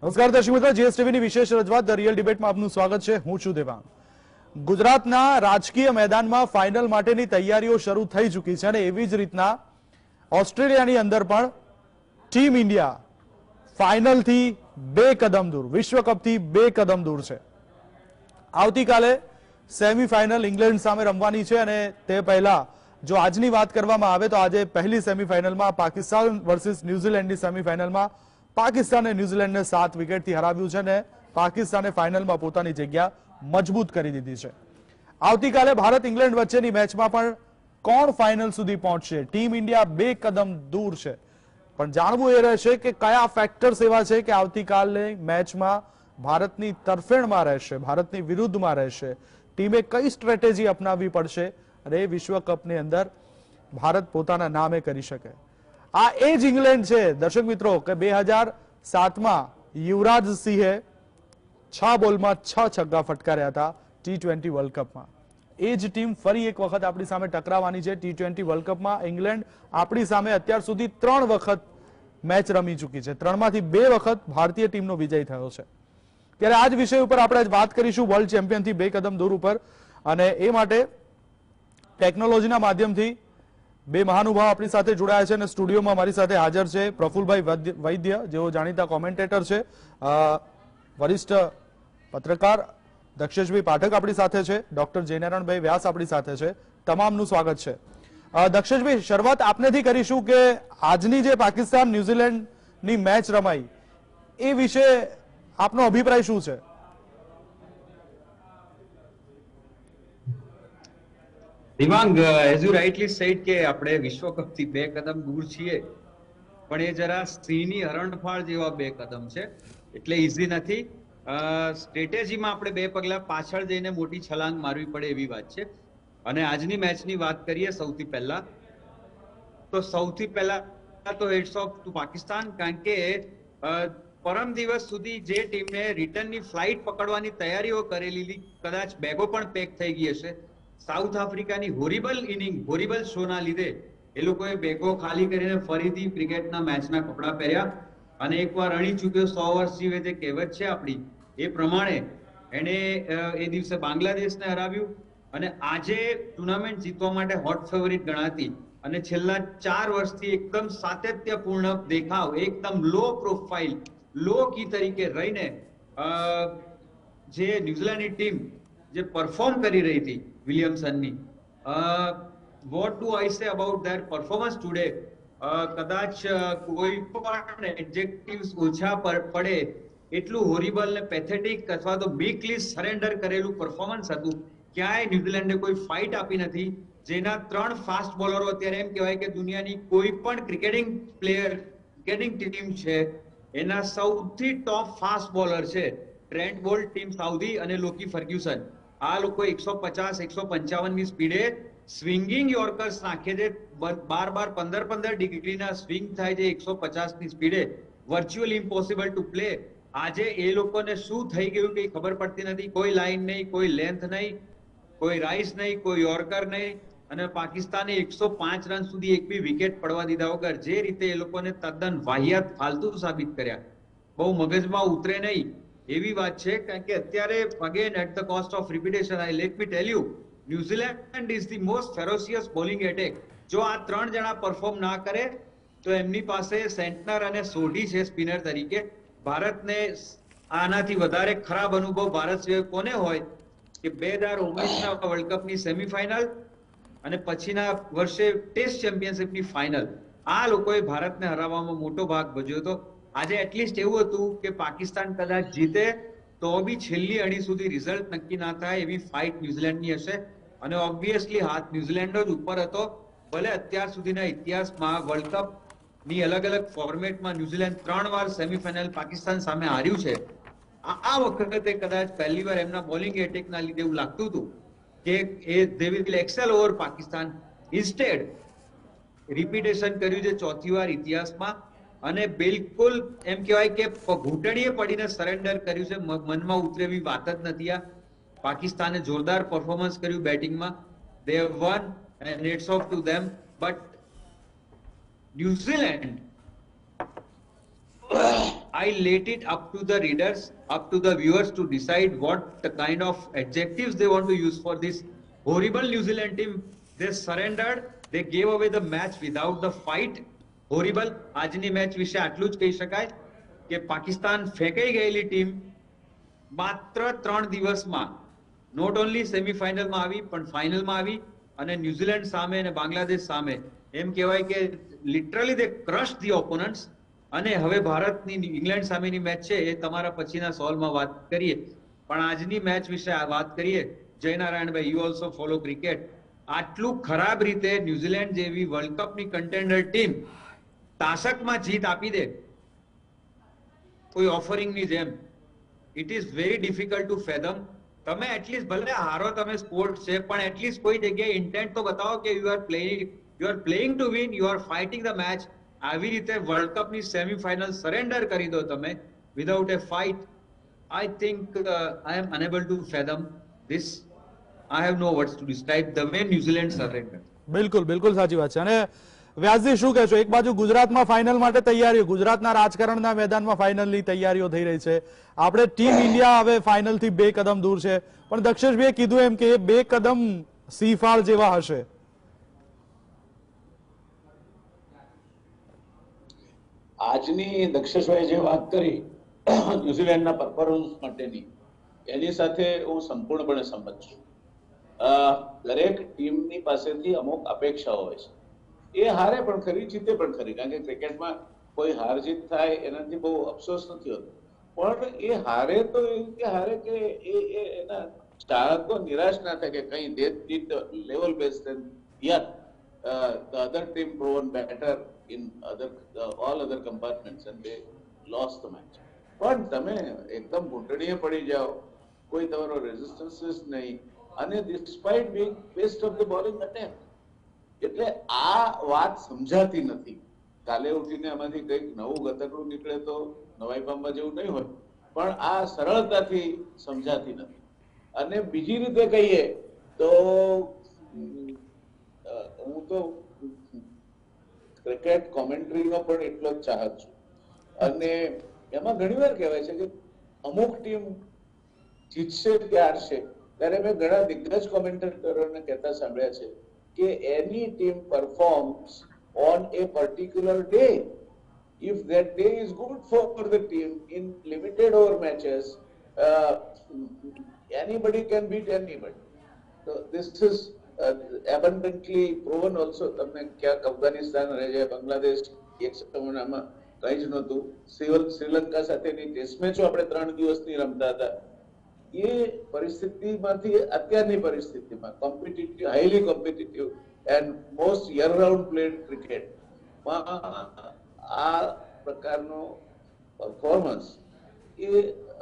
નમસ્કાર દર્શક મિત્રો, જીએસટીવી ની વિશેષ રજૂઆત ધ રિયલ ડિબેટમાં આપનું સ્વાગત છે. હું છું દેવાંગ. ગુજરાતના રાજકીય મેદાનમાં ફાઇનલ માટેની તૈયારીઓ શરૂ થઈ ચૂકી છે અને એવી જ રીતના ઓસ્ટ્રેલિયાની અંદર પણ ટીમ ઇન્ડિયા ફાઇનલથી 2 કદમ દૂર, વિશ્વકપથી 2 કદમ દૂર છે. આવતીકાલે સેમીફાઇનલ ઇંગ્લેન્ડ સામે રમવાની છે અને તે પહેલા જો આજની વાત કરવામાં આવે તો આજે પહેલી સેમીફાઇનલમાં પાકિસ્તાન વર્સિસ ન્યુઝીલેન્ડની સેમીફાઇનલમાં પાકિસ્તાને ન્યુઝીલેન્ડને 7 વિકેટથી હરાવ્યું છે અને પાકિસ્તાને ફાઇનલમાં પોતાની જગ્યા મજબૂત કરી દીધી છે. આવતીકાલે ભારત ઇંગ્લેન્ડ વચ્ચેની મેચમાં પણ કોણ ફાઇનલ સુધી પહોંચશે? ટીમ ઇન્ડિયા 2 કદમ દૂર છે, પણ જાણવું એ રહેશે કે કયા ફેક્ટર્સ એવા છે કે આવતીકાલની મેચમાં ભારતની તરફેણમાં રહેશે, ભારતની વિરુદ્ધમાં રહેશે. ટીમે કઈ સ્ટ્રેટેજી અપનાવવી પડશે અને વિશ્વકપની અંદર ભારત પોતાના નામે કરી શકે. આ એ જ ઇંગ્લેન્ડ છે દર્શક મિત્રો કે 2007માં યુવરાજ સિંહે 6 બોલમાં 6 છગ્ગા ફટકાર્યા હતા T20 વર્લ્ડ કપમાં. એ જ ટીમ ફરી એક વખત આપણી સામે ટકરાવવાની છે T20 વર્લ્ડ કપમાં. ઇંગ્લેન્ડ આપણી સામે અત્યાર સુધી 3 વખત મેચ રમી ચૂકી છે, 3માંથી 2 વખત ભારતીય ટીમનો વિજય થયો છે. ત્યારે આ જ વિષય ઉપર આપણે વાત કરીશું, વર્લ્ડ ચેમ્પિયનથી 2 કદમ દૂર ઉપર, અને એ માટે ટેકનોલોજીના માધ્યમથી 2 મહાનુભાવ આપણી સાથે જોડાયા છે અને સ્ટુડિયોમાં મારી સાથે હાજર છે પ્રફુલભાઈ વૈદ્ય, જેઓ જાણીતા કોમેન્ટેટર છે, વરિષ્ઠ પત્રકાર દક્ષેશભાઈ પાઠક આપણી સાથે છે, ડોક્ટર જયનારાયણભાઈ વ્યાસ આપણી સાથે છે. તમામનું સ્વાગત છે. દક્ષેશભાઈ, શરૂઆત આપનેથી કરીશું કે આજની જે પાકિસ્તાન ન્યુઝીલેન્ડની મેચ રમાઈ એ વિશે આપનો અભિપ્રાય શું છે? Divang, as you rightly said કે આપણે વિશ્વકપથી 2 કદમ દૂર છીએ, પણ એ જરા સિંહની હરણફાળ જેવા 2 કદમ છે, એટલે ઈઝી નથી. સ્ટ્રેટેજીમાં આપણે 2 પગલા પાછળ જઈને મોટી છલાંગ મારવી પડે એવી વાત છે. અને આજની મેચની વાત કરીએ સૌથી પહેલા તો હેડ્સ ઓફ ટુ પાકિસ્તાન, કારણ કે પરમ દિવસ સુધી જે ટીમે રિટર્નની ફ્લાઇટ પકડવાની તૈયારીઓ કરેલી, કદાચ બેગો પણ પેક થઈ ગઈ હશે. સાઉથ આફ્રિકાની હોરિબલ ઇનિંગ, હોરિબલ શોના લીધે એ લોકોએ બેગો ખાલી કરીને ફરીથી ક્રિકેટના મેચના કપડા પહેર્યા અને એકવાર રણી ચૂક્યો 100 વર્ષ જીવે, જે કહેવત છે આપણી, એ પ્રમાણે એને એ દિવસે બાંગ્લાદેશને હરાવ્યું અને આજે ટુર્નામેન્ટ જીતવા માટે હોટ ફેવરિટ ગણાતી અને છેલ્લા 4 વર્ષથી એકદમ સાતત્યપૂર્ણ દેખાવ, એકદમ લો પ્રોફાઇલ, લો કી તરીકે રહીને જે ન્યુઝીલેન્ડની ટીમ જે પરફોર્મ કરી રહી હતી વિલિયમસનની, what do I say about their performance today? કદાચ કોઈ પણ એડજેક્ટિવ્સ ઓછા પડે એટલું હોરિબલ ને પેથેટિક અથવા તો વીકલી સરેન્ડર કરેલું પરફોર્મન્સ હતું. ક્યાંય ન્યુઝીલેન્ડે કોઈ ફાઇટ આપી નથી. જેના 3 ફાસ્ટ બોલરો અત્યારે એમ કહેવાય કે દુનિયાની કોઈ પણ ક્રિકેટિંગ ટીમ છે એના સૌથી ટોપ ફાસ્ટ બોલર છે ટ્રેન્ટ બોલ્ટ, ટીમ સાઉદી, અને લોકી ફર્ગ્યુસન. આ લોકો 150-155 ની સ્પીડે સ્વિંગિંગ યોર્કર્સ નાખે છે, 12-15 ડિગ્રીના સ્વિંગ થાય છે 150 ની સ્પીડે, વર્ચ્યુઅલી ઇમ્પોસિબલ ટુ પ્લે. આજે એ લોકોને શું થઈ ગયું કઈ ખબર પડતી નથી. કોઈ લાઈન નહીં, કોઈ લેન્થ નહીં, કોઈ રાઇસ નહીં, કોઈ યોર્કર નહીં, અને પાકિસ્તાને 105 રન સુધી એક બી વિકેટ પડવા દીધા વગર જે રીતે એ લોકોને તદ્દન વાહિયાત ફાલતુ સાબિત કર્યા, બહુ મગજમાં ઉતરે નહીં એવી વાત છે. કારણ કે અત્યારે again at the cost of repetition, I let me tell you, New Zealand is the most ferocious bowling attack. જો આ 3 જણા પરફોર્મ ના કરે તો એમની પાસે સેન્ટનર અને સોઢી છે સ્પિનર તરીકે. ભારતને આનાથી વધારે ખરાબ અનુભવ ભારત સિવાય કોને હોય કે 2019ના વર્લ્ડ કપની સેમીફાઇનલ અને પછીના વર્ષે ટેસ્ટ ચેમ્પિયનશિપની ફાઇનલ, આ લોકોએ ભારતને હરાવવામાં મોટો ભાગ ભજવ્યો હતો. આજે એટલીસ્ટ એવું હતું કે પાકિસ્તાન કદાચ જીતે તો બી છેલ્લી અણી સુધી રિઝલ્ટ નક્કી ના થાય એવી ફાઇટ ન્યુઝીલેન્ડની હશે. અને ઓબ્વિયસલી હાથ ન્યુઝીલેન્ડ જ ઉપર હતો. ભલે અત્યાર સુધીના ઇતિહાસમાં વર્લ્ડ કપની અલગ અલગ ફોર્મેટમાં ન્યુઝીલેન્ડ 3 વાર સેમીફાઇનલ પાકિસ્તાન સામે હાર્યું છે. આ વખતે કદાચ પહેલી વાર એમના બોલિંગ એટેકના લીધે એવું લાગતું હતું કે they will excel over Pakistan. Instead repetition કર્યું છે 4થી વાર ઇતિહાસમાં અને બિલકુલ એમ કહેવાય કે ઘૂંટણીએ પડીને સરેન્ડર કર્યું છે. મનમાં ઉતરે એવી વાત જ નથી. આ પાકિસ્તાને જોરદાર પરફોર્મન્સ કર્યું બેટિંગમાં. they have won and it's off to them, but New Zealand I let it up to the readers, up to the viewers to decide what the kind of adjectives they want to use for this horrible New Zealand team. They surrendered. They gave away the match without the fight. Horrible. આજની match વિશે આટલું જ કહી શકાય કે પાકિસ્તાન ફેંકાઈ ગયેલી team માત્ર 3 દિવસમાં નોટ ઓનલી સેમીફાઇનલમાં આવી પણ ફાઇનલમાં આવી અને ન્યુઝીલેન્ડ સામે અને બાંગ્લાદેશ સામે એમ કહેવાય કે literally they crush the opponents. અને હવે ભારતની ઇંગ્લેન્ડ સામેની મેચ છે એ તમારા પછીના સોલ્વમાં વાત કરીએ, પણ આજની મેચ વિશે વાત કરીએ. જયનારાયણભાઈ, યુ ઓલ્સો ફોલો ક્રિકેટ. આટલું ખરાબ રીતે ન્યુઝીલેન્ડ જેવી વર્લ્ડ કપની કન્ટેન્ડર ટીમ તાશકમાં જીત આપી દે કોઈ ઓફરિંગની જેમ. It is very difficult to fathom. તમે એટલીસ્ટ ભલે હારો, તમે સ્પોર્ટ છે, પણ એટલીસ્ટ કોઈ જગ્યાએ ઇન્ટેન્ટ તો બતાવો કે you are playing to win, you are fighting the match. આવી રીતે વર્લ્ડ કપની સેમીફાઇનલ સરેન્ડર કરી દો તમે without a fight. I think I am unable to fathom this. I have no words to describe the way New Zealand surrender. બિલકુલ બિલકુલ સાચી વાત છે. અને વ્યાસજી શું કહેશો? એક બાજુ ગુજરાતમાં ફાઇનલ માટે તૈયારીઓ, ગુજરાતના રાજકારણના મેદાનમાં ફાઇનલની તૈયારીઓ થઈ રહી છે. આપણે ટીમ ઇન્ડિયા હવે ફાઇનલથી 2 કદમ દૂર છે, પણ દક્ષેશભાઈએ કીધું એમ કે 2 કદમ સીફાળ જેવા હશે. આજની દક્ષેશભાઈ જે વાત કરી ન્યુઝીલેન્ડના પરફોર્મન્સ માટેની, એની સાથે હું સંપૂર્ણપણે સંમત છું. દરેક ટીમની પાસેથી અમુક અપેક્ષાઓ હોય છે. એ હારે પણ ખરી, જીતે પણ ખરી, કારણ કે ક્રિકેટમાં કોઈ હાર જીત થાય એનાથી બહુ અફસોસ નથી હોતો. પણ એ હારે તો એ રીતે હારે કે એના ચાહકો નિરાશ ના થાય કે કઈ they did level best and yet the other team proven better in all other compartments and they lost the match. પણ તમે એકદમ ઘૂંટણીએ પડી જાઓ, કોઈ તમારો રેઝિસ્ટન્સ નહીં, અને despite being best of the bowling attack. એટલે આ વાત સમજાતી નથી. કાલે ઉઠીને આમાંથી કંઈક નવું ગતકડું નીકળે તો નવાઈ પામવા જેવું નહીં હોય, પણ આ સરળતાથી સમજાતી નથી. અને બીજી રીતે કહીએ તો હું તો ક્રિકેટ કોમેન્ટ્રીનો પણ એટલો જ ચાહક છું. અને એમાં ઘણીવાર કહેવાય છે કે અમુક ટીમ જીતશે કે હારશે, ત્યારે મેં ઘણા દિગ્ગજ કોમેન્ટેટરોને કહેતા સાંભળ્યા છે કે એની team performs on a particular day. If that day is good for the team in limited over matches, anybody can beat anybody. So this is abundantly proven also. તમને ક્યાંક અફઘાનિસ્તાન રહે, બાંગ્લાદેશ એક સમયમાં કઈ જ નહોતું. શ્રીલંકા સાથેની ટેસ્ટ મેચો આપણે 3 દિવસની રમતા હતા. એ પરિસ્થિતિમાંથી અત્યારની પરિસ્થિતિમાં competitive, highly competitive and most year round played ક્રિકેટમાં આ પ્રકારનો પરફોર્મન્સ એ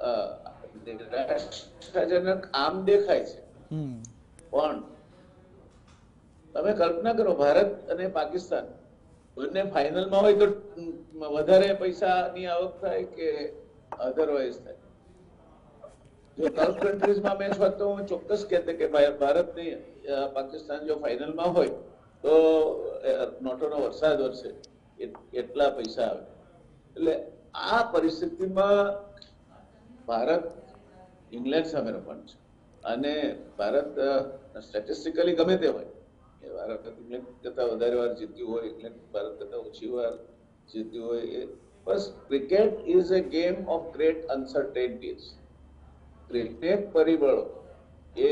નિરાશાજનક આમ દેખાય છે. પણ તમે કલ્પના કરો, ભારત અને પાકિસ્તાન બંને ફાઇનલમાં હોય તો વધારે પૈસાની આવક થાય કે અધરવાઇઝ થાય? જો ગલ્ફ કન્ટ્રીઝમાં મેચ હોત તો હું ચોક્કસ કહેતે કે ભારત ને પાકિસ્તાન જો ફાઇનલમાં હોય તો નોટોનો વરસાદ વરસે, એટલા પૈસા આવે. એટલે આ પરિસ્થિતિમાં ભારત ઇંગ્લેન્ડ સામે રમવાનું છે. અને ભારત સ્ટેટિસ્ટિકલી ગમે તે હોય, ભારત ઇંગ્લેન્ડ કરતા વધારે વાર જીત્યું હોય, ઇંગ્લેન્ડ ભારત કરતા ઓછી વાર જીત્યું હોય. બસ cricket is a game of great uncertainties. Cricket પરિબળો એ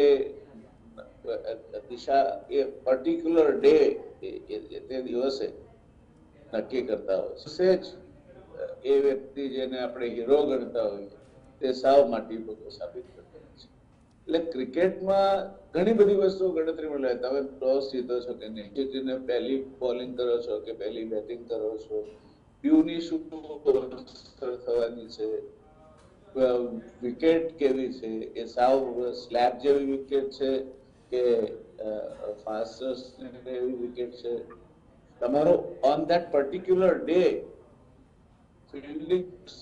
દિશા એ પર્ટિક્યુલર ડે તે દિવસે નક્કી કરતા હોય. સહેજ એ વ્યક્તિ જેને આપણે હીરો ગણતા હોઈએ તે સાવ માટી સાબિત કરતા હોય છે. એટલે ક્રિકેટમાં ઘણી બધી વસ્તુઓ ગણતરીમાં લે. તમે ટોસ જીતો છો કે નહીં, જીતીને પહેલી બોલિંગ કરો છો કે પહેલી બેટિંગ કરો છો, ક્યુની શું અસર થવાની છે, વિકેટ કેવી છે, એ સાવ સ્લેબ જેવી વિકેટ છે કે ફાસ્ટેસ્ટ એવી વિકેટ છે. તમારો on that particular day fielding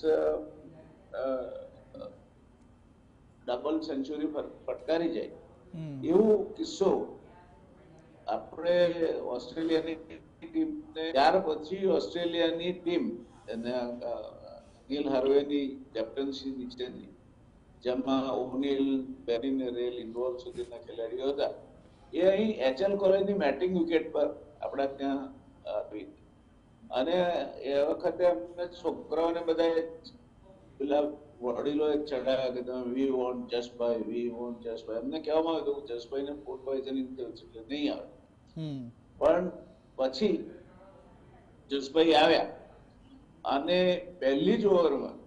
double century ફટકારી જાય એવો કિસ્સો આપણે ઓસ્ટ્રેલિયાની ટીમને, ત્યાર પછી ઓસ્ટ્રેલિયાની ટીમ નીલ હાર્વેની કેપ્ટનશી નીચેની, જેમાં ઓનિલ, બેરી રેલ, ઇન્ડોર સુધીના ખેલાડીઓ હતા, એ અહીં HL કોલેજની બેટિંગ વિકેટ પર આપણા ત્યાં આવી. અને એ વખતે અમને છોકરાઓને બધા પેલા વડીલોએ ચડાવ્યા કે તમે વી વોન્ટ જસભાઈ, એમને કહેવામાં આવ્યું કે જસભાઈને ફૂડ પોઈઝનિંગ થયું છે એટલે નહીં આવે. પણ પછી જસભાઈ આવ્યા અને પહેલી જ ઓવરમાં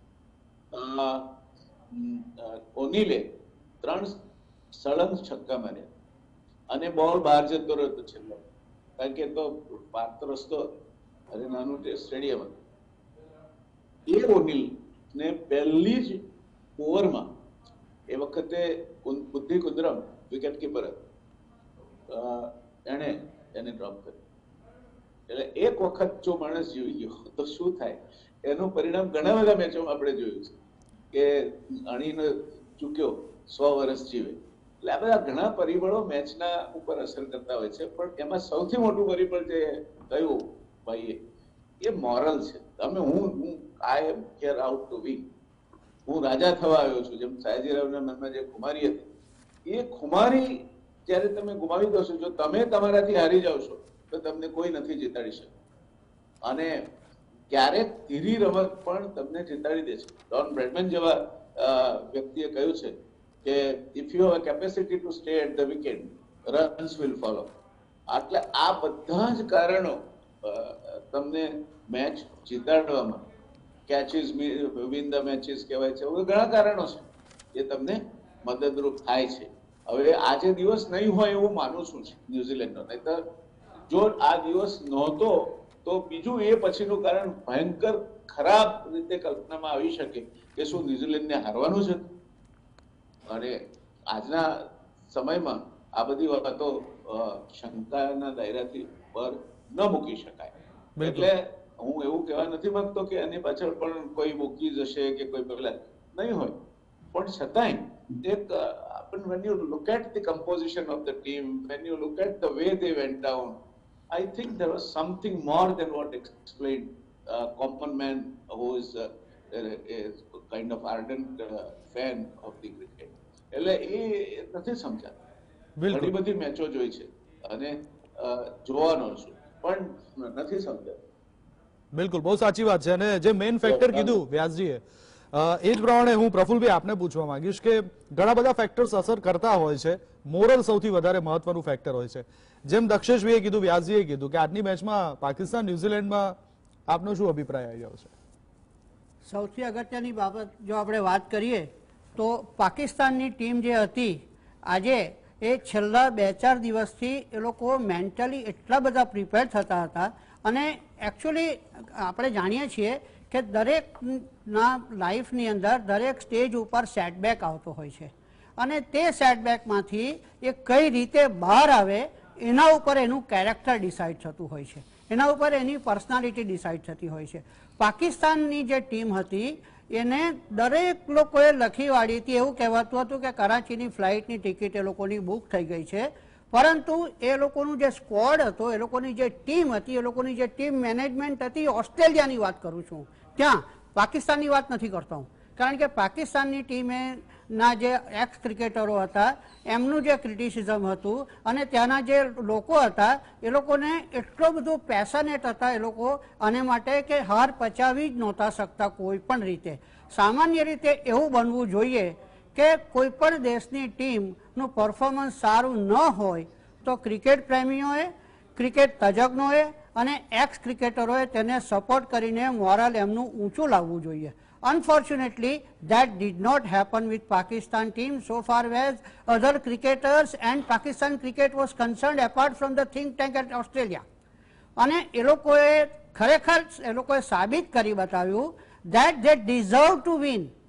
ઓનિલે 3 સળંગ છક્કા માર્યા અને બોલ બહાર જતો રહ્યો છેલ્લો, કારણ કે તો પાક રસ્તો અને નાનું સ્ટેડિયમ હતું. એ ઓનિલ ને પહેલી જ ઓવરમાં, એ વખતે બુદ્ધિ કુંદરમ વિકેટ કીપર એને ડ્રોપ કર્યું. એટલે એક વખત જો માણસ જીવી ગયો તો શું થાય એનું પરિણામ ઘણા બધા મેચોમાં આપણે જોયું છે કે અણીને ચૂક્યો 100 વર્ષ જીવે. એટલે આ બધા ઘણા પરિબળો મેચના ઉપર અસર કરતા હોય છે, પણ એમાં સૌથી મોટું પરિબળ જે કયું ભાઈએ એ મોરલ છે. તમે હું I am here out to win, હું રાજા થવા આવ્યો છું. જેમ સયાજીરાવના મનમાં જે ખુમારી હતી, એ ખુમારી જ્યારે તમે ગુમાવી દો છો, જો તમે તમારાથી હારી જાવ છો તો તમને કોઈ નથી જીતાડી શકતું. અને ક્યારેક ધીરી રમત પણ તમને જીતાડી દે છે. ડોન બ્રેડમેન જેવા વ્યક્તિએ કહ્યું છે કે if you have capacity to stay at the wicket, runs will follow. એટલે આ બધા જ કારણો તમને મેચ જીતાડવામાં, કેચીસ વિન ધ મેચીસ કહેવાય છે, ઘણા કારણો છે જે તમને મદદરૂપ થાય છે. હવે આજે દિવસ નહીં હોય એવું માનું છું ન્યુઝીલેન્ડનો, નહીતર જો આ દિવસ નહોતો તો બીજું એ પછીનું કારણ ભયંકર ખરાબ રીતે કલ્પનામાં આવી શકે કે શું ન્યુઝીલેન્ડને હારવાનું છે. અને આજના સમયમાં આ બધી વાતો શંકાના દાયરાથી પર ન મૂકી શકાય. એટલે હું એવું કહેવા નથી માંગતો કે એની પાછળ પણ કોઈ મૂકી જશે કે કોઈ પેલા નહીં હોય, પણ છતાંય એક when you look at the composition of the team, when you look at the way they went down, I think there was something more than what explained common man who is a kind of ardent fan of the cricket. એટલે એ નથી સમજાતું. ઘણી બધી મેચો જોઈ છે અને જોવાનો છું, પણ નથી સમજાતું. બિલકુલ, બહુ સાચી વાત છે. અને જે મેઇન ફેક્ટર કીધું વ્યાસજીએ, એ જ પ્રમાણે હું પ્રફુલભાઈ આપને પૂછવા માંગીશ કે ઘણા બધા ફેક્ટર્સ અસર કરતા હોય છે, મોરલ સૌથી વધારે મહત્વનું ફેક્ટર હોય છે. જેમ દક્ષેશભાઈએ કીધું, વ્યાસજીએ કીધું કે આજની મેચમાં પાકિસ્તાન ન્યુઝીલેન્ડમાં આપનો શું અભિપ્રાય આવી રહ્યો છે? સૌથી અગત્યની બાબત જો આપણે વાત કરીએ તો પાકિસ્તાનની ટીમ જે હતી આજે, એ છેલ્લા 2-4 દિવસથી એ લોકો મેન્ટલી એટલા બધા પ્રિપેર થતા હતા. અને એકચ્યુઅલી આપણે જાણીએ છીએ કે દરેકના લાઈફની અંદર દરેક સ્ટેજ ઉપર સેટબેક આવતો હોય છે, અને તે સેટબેકમાંથી એ કઈ રીતે બહાર આવે એના ઉપર એનું કેરેક્ટર ડિસાઇડ થતું હોય છે, એના ઉપર એની પર્સનાલિટી ડિસાઇડ થતી હોય છે. પાકિસ્તાનની જે ટીમ હતી એને દરેક લોકોએ લખી વાળી હતી. એવું કહેવાતું હતું કે કરાચીની ફ્લાઇટની ટિકિટ એ લોકોની બુક થઈ ગઈ છે, પરંતુ એ લોકોનું જે સ્ક્વોડ હતો, એ લોકોની જે ટીમ હતી, એ લોકોની જે ટીમ મેનેજમેન્ટ હતી, ઓસ્ટ્રેલિયાની વાત કરું છું, ત્યાં પાકિસ્તાનની વાત નથી કરતો હું, કારણ કે પાકિસ્તાનની ટીમે ના જે એક્સ ક્રિકેટરો હતા એમનું જે ક્રિટિસિઝમ હતું અને ત્યાંના જે લોકો હતા એ લોકોને એટલો બધું પેશનેટ હતા એ લોકો આને માટે કે હાર પચાવી જ નહોતા શકતા કોઈ પણ રીતે. સામાન્ય રીતે એવું બનવું જોઈએ કે કોઈ પણ દેશની ટીમનું પરફોર્મન્સ સારું ન હોય તો ક્રિકેટ પ્રેમીઓએ, ક્રિકેટ તજજ્ઞોએ અને એક્સ ક્રિકેટરોએ તેને સપોર્ટ કરીને મોરલ એમનું ઊંચું લાવવું જોઈએ. Unfortunately, that did not happen with Pakistan team so far as other cricketers and Pakistan cricket was concerned, apart from the think tank at Australia. અને એ લોકોએ ખરેખર એ લોકોએ સાબિત કરી બતાવ્યું that they deserve to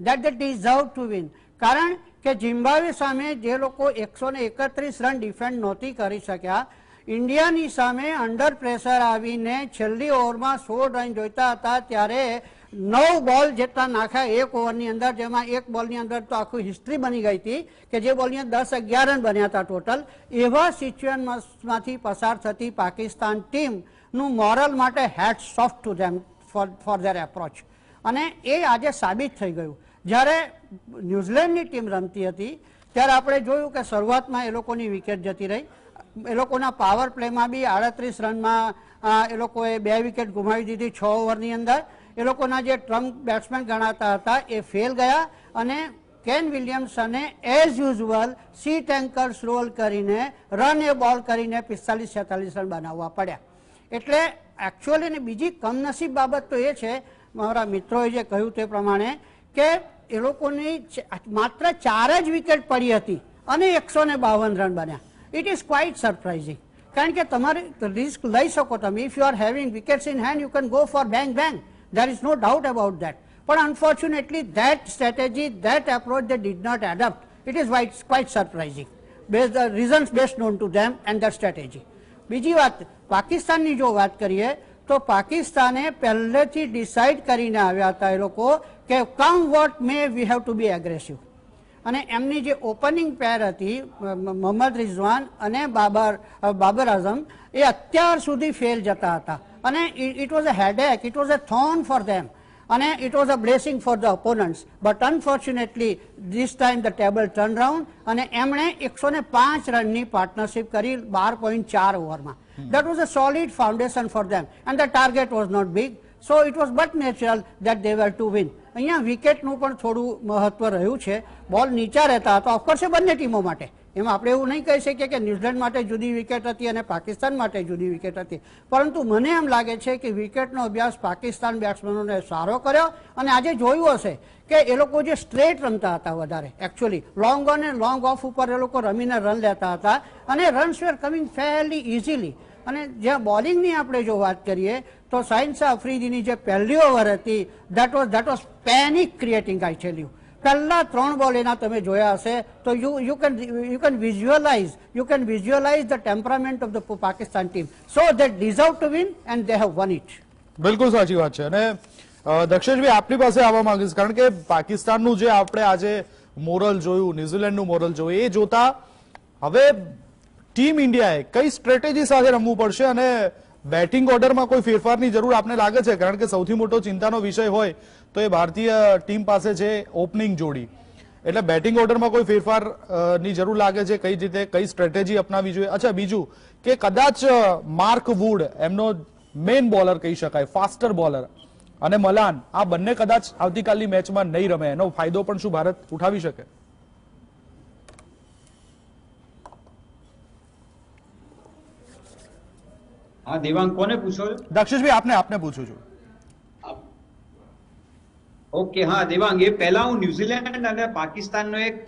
win, કારણ કે ઝિમ્બાબ્વે સામે જે લોકો 131 રન ડિફેન્ડ નહોતી કરી શક્યા, ઇન્ડિયાની સામે અંડર પ્રેશર આવીને છેલ્લી ઓવરમાં 16 રન જોઈતા હતા ત્યારે 9 બોલ જેટલા નાખ્યા એક ઓવરની અંદર, જેમાં એક બોલની અંદર તો આખું હિસ્ટ્રી બની ગઈ હતી કે જે બોલની અંદર 10-11 રન બન્યા હતા ટોટલ. એવા સિચ્યુએશનમાંથી પસાર થતી પાકિસ્તાન ટીમનું મોરલ માટે hats off to them for their approach. અને એ આજે સાબિત થઈ ગયું. જ્યારે ન્યૂઝીલેન્ડની ટીમ રમતી હતી ત્યારે આપણે જોયું કે શરૂઆતમાં એ લોકોની વિકેટ જતી રહી. એ લોકોના પાવર પ્લેમાં બી 38 રનમાં એ લોકોએ 2 વિકેટ ગુમાવી દીધી 6 ઓવરની અંદર. એ લોકોના જે ટ્રમ્પ બેટ્સમેન ગણાતા હતા એ ફેલ ગયા અને કેન વિલિયમ્સને as usual sheet anchors role કરીને રન એ બોલ કરીને 45-46 રન બનાવવા પડ્યા. એટલે એકચ્યુઅલી બીજી કમનસીબ બાબત તો એ છે, મારા મિત્રોએ જે કહ્યું તે પ્રમાણે, કે એ લોકોની માત્ર 4 જ વિકેટ પડી હતી અને 152 રન બન્યા. It is quite surprising. કારણ કે તમારે રિસ્ક લઈ શકો તમે. If you are having wickets in hand, you can go for bang bang. There is no doubt about that. But unfortunately, that strategy, that approach, they did not adopt. It is quite surprising. The reasons best known to them and their strategy. બીજી વાત, પાકિસ્તાનની જો વાત કરીએ તો પાકિસ્તાને પહેલેથી decide કરીને આવ્યા હતા એ લોકો કે come what may we have to be aggressive. અને એમની જે ઓપનિંગ પેર હતી મોહમ્મદ રિઝવાન અને બાબર આઝમ એ અત્યાર સુધી ફેલ જતા હતા. અને it was a headache, it was a thorn for them, and it was a blessing for the opponents. But unfortunately, this time the table turned round and એમણે 105 રનની પાર્ટનરશિપ કરી 12.4 ઓવરમાં. That was a solid foundation for them and the target was not big, so it was but natural that they were to win. અહીંયા વિકેટનું પણ થોડું મહત્વ રહ્યું છે. બોલ નીચા રહેતા હતા ઓફકોર્સ એ બંને ટીમો માટે. એમાં આપણે એવું નહીં કહી શકીએ કે ન્યૂઝીલેન્ડ માટે જુદી વિકેટ હતી અને પાકિસ્તાન માટે જુદી વિકેટ હતી, પરંતુ મને એમ લાગે છે કે વિકેટનો અભ્યાસ પાકિસ્તાન બેટ્સમેનોને સારો કર્યો. અને આજે જોયું હશે કે એ લોકો જે સ્ટ્રેટ રમતા હતા વધારે, એકચ્યુઅલી લોંગ ઓન અને લોંગ ઓફ ઉપર એ લોકો રમીને રન લેતા હતા અને runs were coming fairly easily. અને જ્યાં બોલિંગની આપણે જો વાત કરીએ તો સાઇન્સા અફ્રીદીની જે પહેલી ઓવર હતી that was panic creating, I tell you. પહેલા 3 બોલ એના તમે જોયા હશે તો you can visualize the temperament of the Pakistan team, so they deserve to win and they have won it. બિલકુલ સાચી વાત છે. અને દક્ષેશભાઈ આપની પાસે આવવા માંગીશ, કારણ કે પાકિસ્તાનનું જે આપણે આજે મોરલ જોયું, ન્યુઝીલેન્ડનું મોરલ જોયું, એ જોતા હવે ટીમ ઇન્ડિયાએ કઈ સ્ટ્રેટેજી સાથે રમવું પડશે અને બેટિંગ ઓર્ડરમાં કોઈ ફેરફારની જરૂર આપને લાગે છે? કારણ કે સૌથી મોટો ચિંતાનો વિષય હોય તો એ ભારતીય ટીમ પાસે છે ઓપનિંગ જોડી. એટલે બેટિંગ ઓર્ડરમાં કોઈ ફેરફારની જરૂર લાગે છે? કઈ રીતે કઈ સ્ટ્રેટેજી અપનાવી જોઈએ? અચ્છા, બીજું કે કદાચ માર્ક વુડ એમનો મેઇન બોલર કહી શકાય, ફાસ્ટર બોલર, અને મલાન, આ બંને કદાચ આવતીકાલની મેચમાં નહીં રમે, એનો ફાયદો પણ શું ભારત ઉઠાવી શકે? હા દેવાંગ, કોને પૂછો છો? દક્ષેશભાઈ આપને પૂછું છું. ઓકે, હા દેવાંગ, એ પહેલા હું ન્યુઝીલેન્ડ અને પાકિસ્તાનનો એક,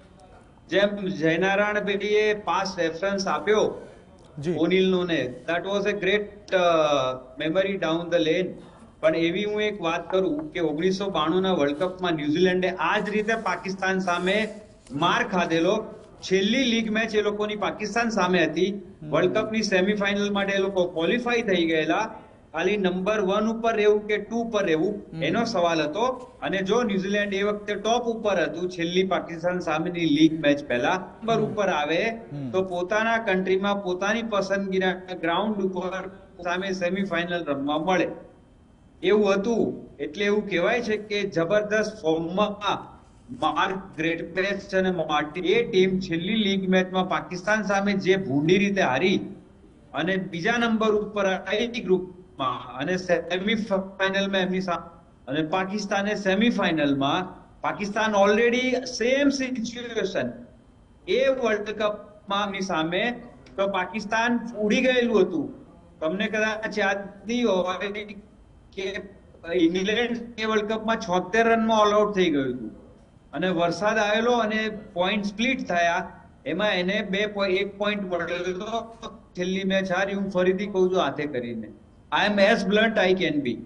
જેમ જયનારાયણભાઈએ પાસ રેફરન્સ આપ્યો ઓનિલનો ને, that was a great memory down the lane. પણ એવી હું એક વાત કરું કે 1992 ના વર્લ્ડ કપમાં ન્યુઝીલેન્ડે આ જ રીતે પાકિસ્તાન સામે માર ખાધેલો. છેલ્લી લીગ મેચ એ લોકોની પાકિસ્તાન સામે હતી. વર્લ્ડ કપની સેમીફાઇનલ માટે એ લોકો ક્વોલિફાય થઈ ગયેલા. ખાલી નંબર 1 ઉપર રહેવું કે 2 પર રહેવું એનો સવાલ હતો. અને જો ન્યુઝીલેન્ડ એ વખતે ટોપ ઉપર હતું છેલ્લી પાકિસ્તાન સામેની લીગ મેચ પહેલા, નંબર ઉપર આવે તો પોતાના કન્ટ્રીમાં પોતાની પસંદગીના ગ્રાઉન્ડ ઉપર સામે સેમીફાઇનલ રમવા મળે એવું હતું. એટલે એવું કહેવાય છે કે જબરદસ્ત ફોર્મમાં માર્ક ગ્રેટબેસ્ટ અને માર્ટિન, એ ટીમ છેલ્લી લીગ મેચમાં પાકિસ્તાન સામે જે ભૂંડી રીતે હારી અને બીજા નંબર ઉપર આવી ગ્રુપમાં અને સેમીફાઇનલમાં એમની સામે, અને પાકિસ્તાને સેમીફાઇનલમાં, પાકિસ્તાન ઓલરેડી સેમ સિચ્યુએશન એ વર્લ્ડ કપમાં એમની સામે, તો પાકિસ્તાન ઉડી ગયેલું હતું. તમને કદાચ યાદ નહીં હોય કે ઇંગ્લેન્ડ એ વર્લ્ડ કપમાં 76 રનમાં ઓલ આઉટ થઈ ગયું હતું અને વરસાદ આવેલો અને પોઈન્ટ સ્પ્લિટ થયા, એમાં એને 1 પોઈન્ટ મળેલો. છેલ્લી મેચ હારી. હું ફરીથી કહું છું હાથે કરીને, I am as blunt I can be.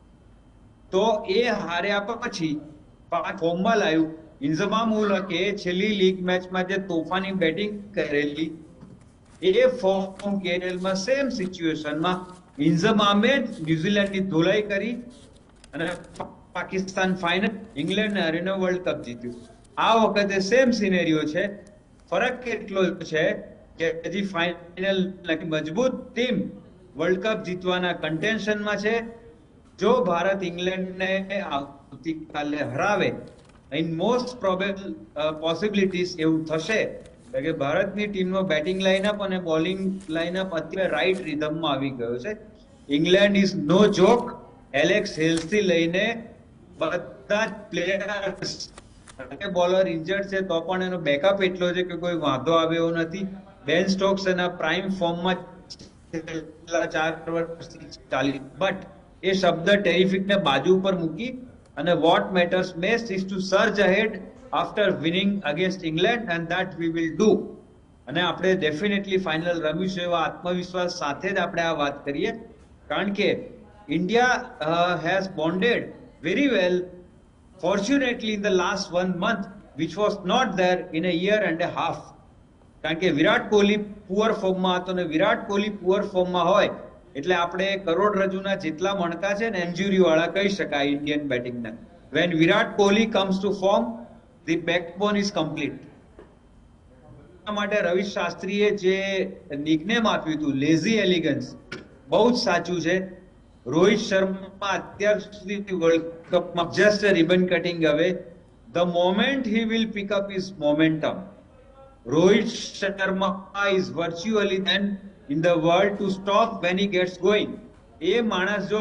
તો એ હાર્યા પછી ફોર્મમાં લાવ્યું. ઇન્ઝમામ ઉલ હકે છેલ્લી લીગ મેચમાં જે તોફાની બેટિંગ કરેલી, એ ફોર્મ કેરિયરમાં સેમ સિચ્યુએશનમાં ઇન્ઝમામે ન્યુઝીલેન્ડની ધોલાઈ કરી અને પાકિસ્તાન ફાઇનલ ઇંગ્લેન્ડ હરીને વર્લ્ડ કપ જીત્યું. આ વખતે સેમ સિનેરિયો છે. ફરક કેટલો છે કે હજી ફાઇનલ મજબૂત ટીમ વર્લ્ડ કપ જીતવાના કન્ટેન્શનમાં છે જો ભારત ઇંગ્લેન્ડને આવતીકાલે હરાવે, ઇન મોસ્ટ પ્રોબેબલ પોસિબિલિટીઝ એવું થશે કે ભારતની ટીમનો બેટિંગ લાઇનઅપ અને બોલિંગ લાઇનઅપ અત્યારે રાઈટ રિધમમાં આવી ગયો છે. England is no joke. Alex હેલ્સથી લઈને બધા જ પ્લેયર્સ બોલર ઇન્જર્ડ છે તો પણ એનો બેકઅપ એટલો છે કે કોઈ વાંધો આવે એવો નથી. બેન સ્ટોક્સ એના પ્રાઇમ ફોર્મમાં છેલ્લા 4 વર્ષથી ચાલી, બટ એ શબ્દ ટેરિફિક ને બાજુ ઉપર મૂકી અને what matters most is to surge ahead after winning against England and that we will do. અને આપણે ડેફિનેટલી ફાઇનલ રમીશું એવા આત્મવિશ્વાસ સાથે જ આપણે આ વાત કરીએ, કારણ કે India has bonded very well fortunately in the last 1 month which was not there in a year and a half. કારણ કે વિરાટ કોહલી પુઅર ફોર્મમાં હતો ને વિરાટ કોહલી પુઅર ફોર્મમાં હોય એટલે આપણે કરોડરજ્જુના જેટલા મણકા છે ને ઇન્જરી વાળા કહી શકાય ઇન્ડિયન બેટિંગના. when Virat Kohli comes to form the backbone is complete. માટે રવિ શાસ્ત્રીએ જે નિકનેમ આપ્યું હતું લેઝી એલિગન્સ બહુ જ સાચું છે. રોહિત શર્મા અત્યાર સુધી વર્લ્ડ કપમાં જસ્ટ રિબન કટિંગ હવે. The moment he will pick up his momentum, Rohit Sharma is virtually then in the world to stop when he gets going. એ માણસ જો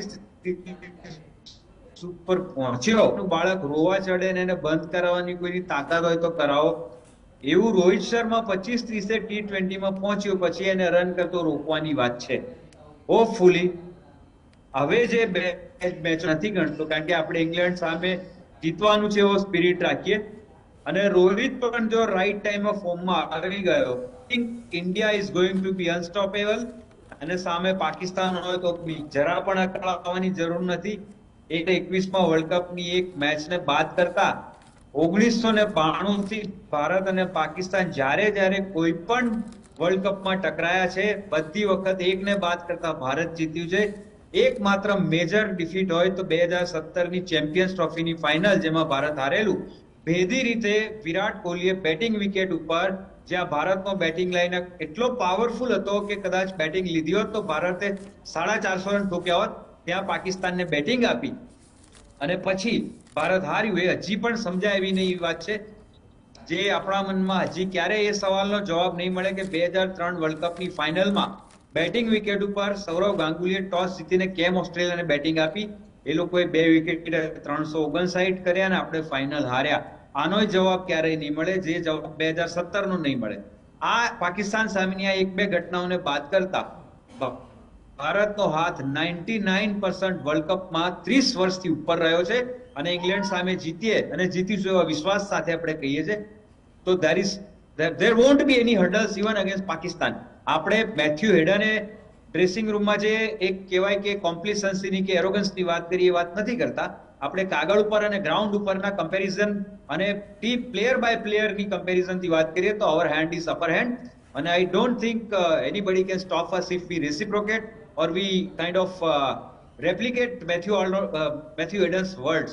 25 ઉપર પહોંચ્યો, બાળક રોવા ચડે ને એને બંધ કરાવવાની કોઈની તાકાત હોય તો કરાવો, એવું રોહિત શર્મા 25-30 T20 માં પહોંચ્યો પછી એને રન કરતો રોકવાની વાત છે. હોપફુલી હવે જે મેચ નથી ગણતો, કારણ કે આપણે ઇંગ્લેન્ડ સામે જીતવાનું છે એવો સ્પિરિટ રાખીએ અને રોહિત પણ જો રાઈટ ટાઈમ ફોર્મમાં આવી ગયો, India is going to be unstoppable. અને સામે પાકિસ્તાન હોય તો જરા પણ અકળાવવાની જરૂર નથી. 21માં વર્લ્ડ કપની એક મેચને બાદ કરતા 1992 થી ભારત અને પાકિસ્તાન જ્યારે કોઈ પણ વર્લ્ડ કપમાં ટકરાયા છે બધી વખત એકને બાદ કરતા ભારત જીત્યું છે. એકમાત્ર મેજર ડિફીટ હોય તો 2017ની ચેમ્પિયન્સ ટ્રોફીની ફાઇનલ જેમાં ભારત હારેલું. ભેદી રીતે વિરાટ કોહલીએ બેટિંગ વિકેટ ઉપર, જ્યાં ભારતનો બેટિંગ લાઇનઅપ એટલો પાવરફુલ હતો કે કદાચ બેટિંગ લીધી હોત તો ભારતે 450 રન ઠોક્યા હોત, ત્યાં પાકિસ્તાનને બેટિંગ આપી અને પછી ભારત હાર્યું. એ હજી પણ સમજાય એવી નહીં વાત છે જે આપણા મનમાં હજી ક્યારેય એ સવાલનો જવાબ નહીં મળે કે 2003 વર્લ્ડ કપની ફાઇનલમાં બેટિંગ વિકેટ ઉપર સૌરવ ગાંગુલીએ ટોસ જીતીને કેમ ઓસ્ટ્રેલિયાને બેટિંગ આપી. એ લોકોએ 2 વિકેટ 359 કર્યા અને આપણે ફાઇનલ હાર્યા. આનો જવાબ ક્યારેય નહીં મળે, જે જવાબ 2017 નો નહીં મળે. આ પાકિસ્તાન સામેની આ 1-2 ઘટનાઓને બાદ કરતા ભારતનો હાથ 99% વર્લ્ડ કપમાં 30 વર્ષથી ઉપર રહ્યો છે અને ઇંગ્લેન્ડ સામે જીતીએ અને જીતીશું એવા વિશ્વાસ સાથે આપણે કહીએ છીએ. તો there won't be any hurdles even against Pakistan. આપણે મેથ્યુ હેડને ડ્રેસિંગ રૂમમાં જે એક કહેવાય કે કોમ્પ્લિસન્સીની કે એરોગન્સની વાત કરીએ એ વાત નથી કરતા. આપણે કાગળ ઉપર અને ગ્રાઉન્ડ ઉપરના કમ્પેરિઝન અને ટીમ પ્લેયર બાય પ્લેયરની કમ્પેરિઝનથી વાત કરીએ તો our hand is upper hand અને I don't think anybody can stop us if we reciprocate or we kind of replicate Matthew Eden words.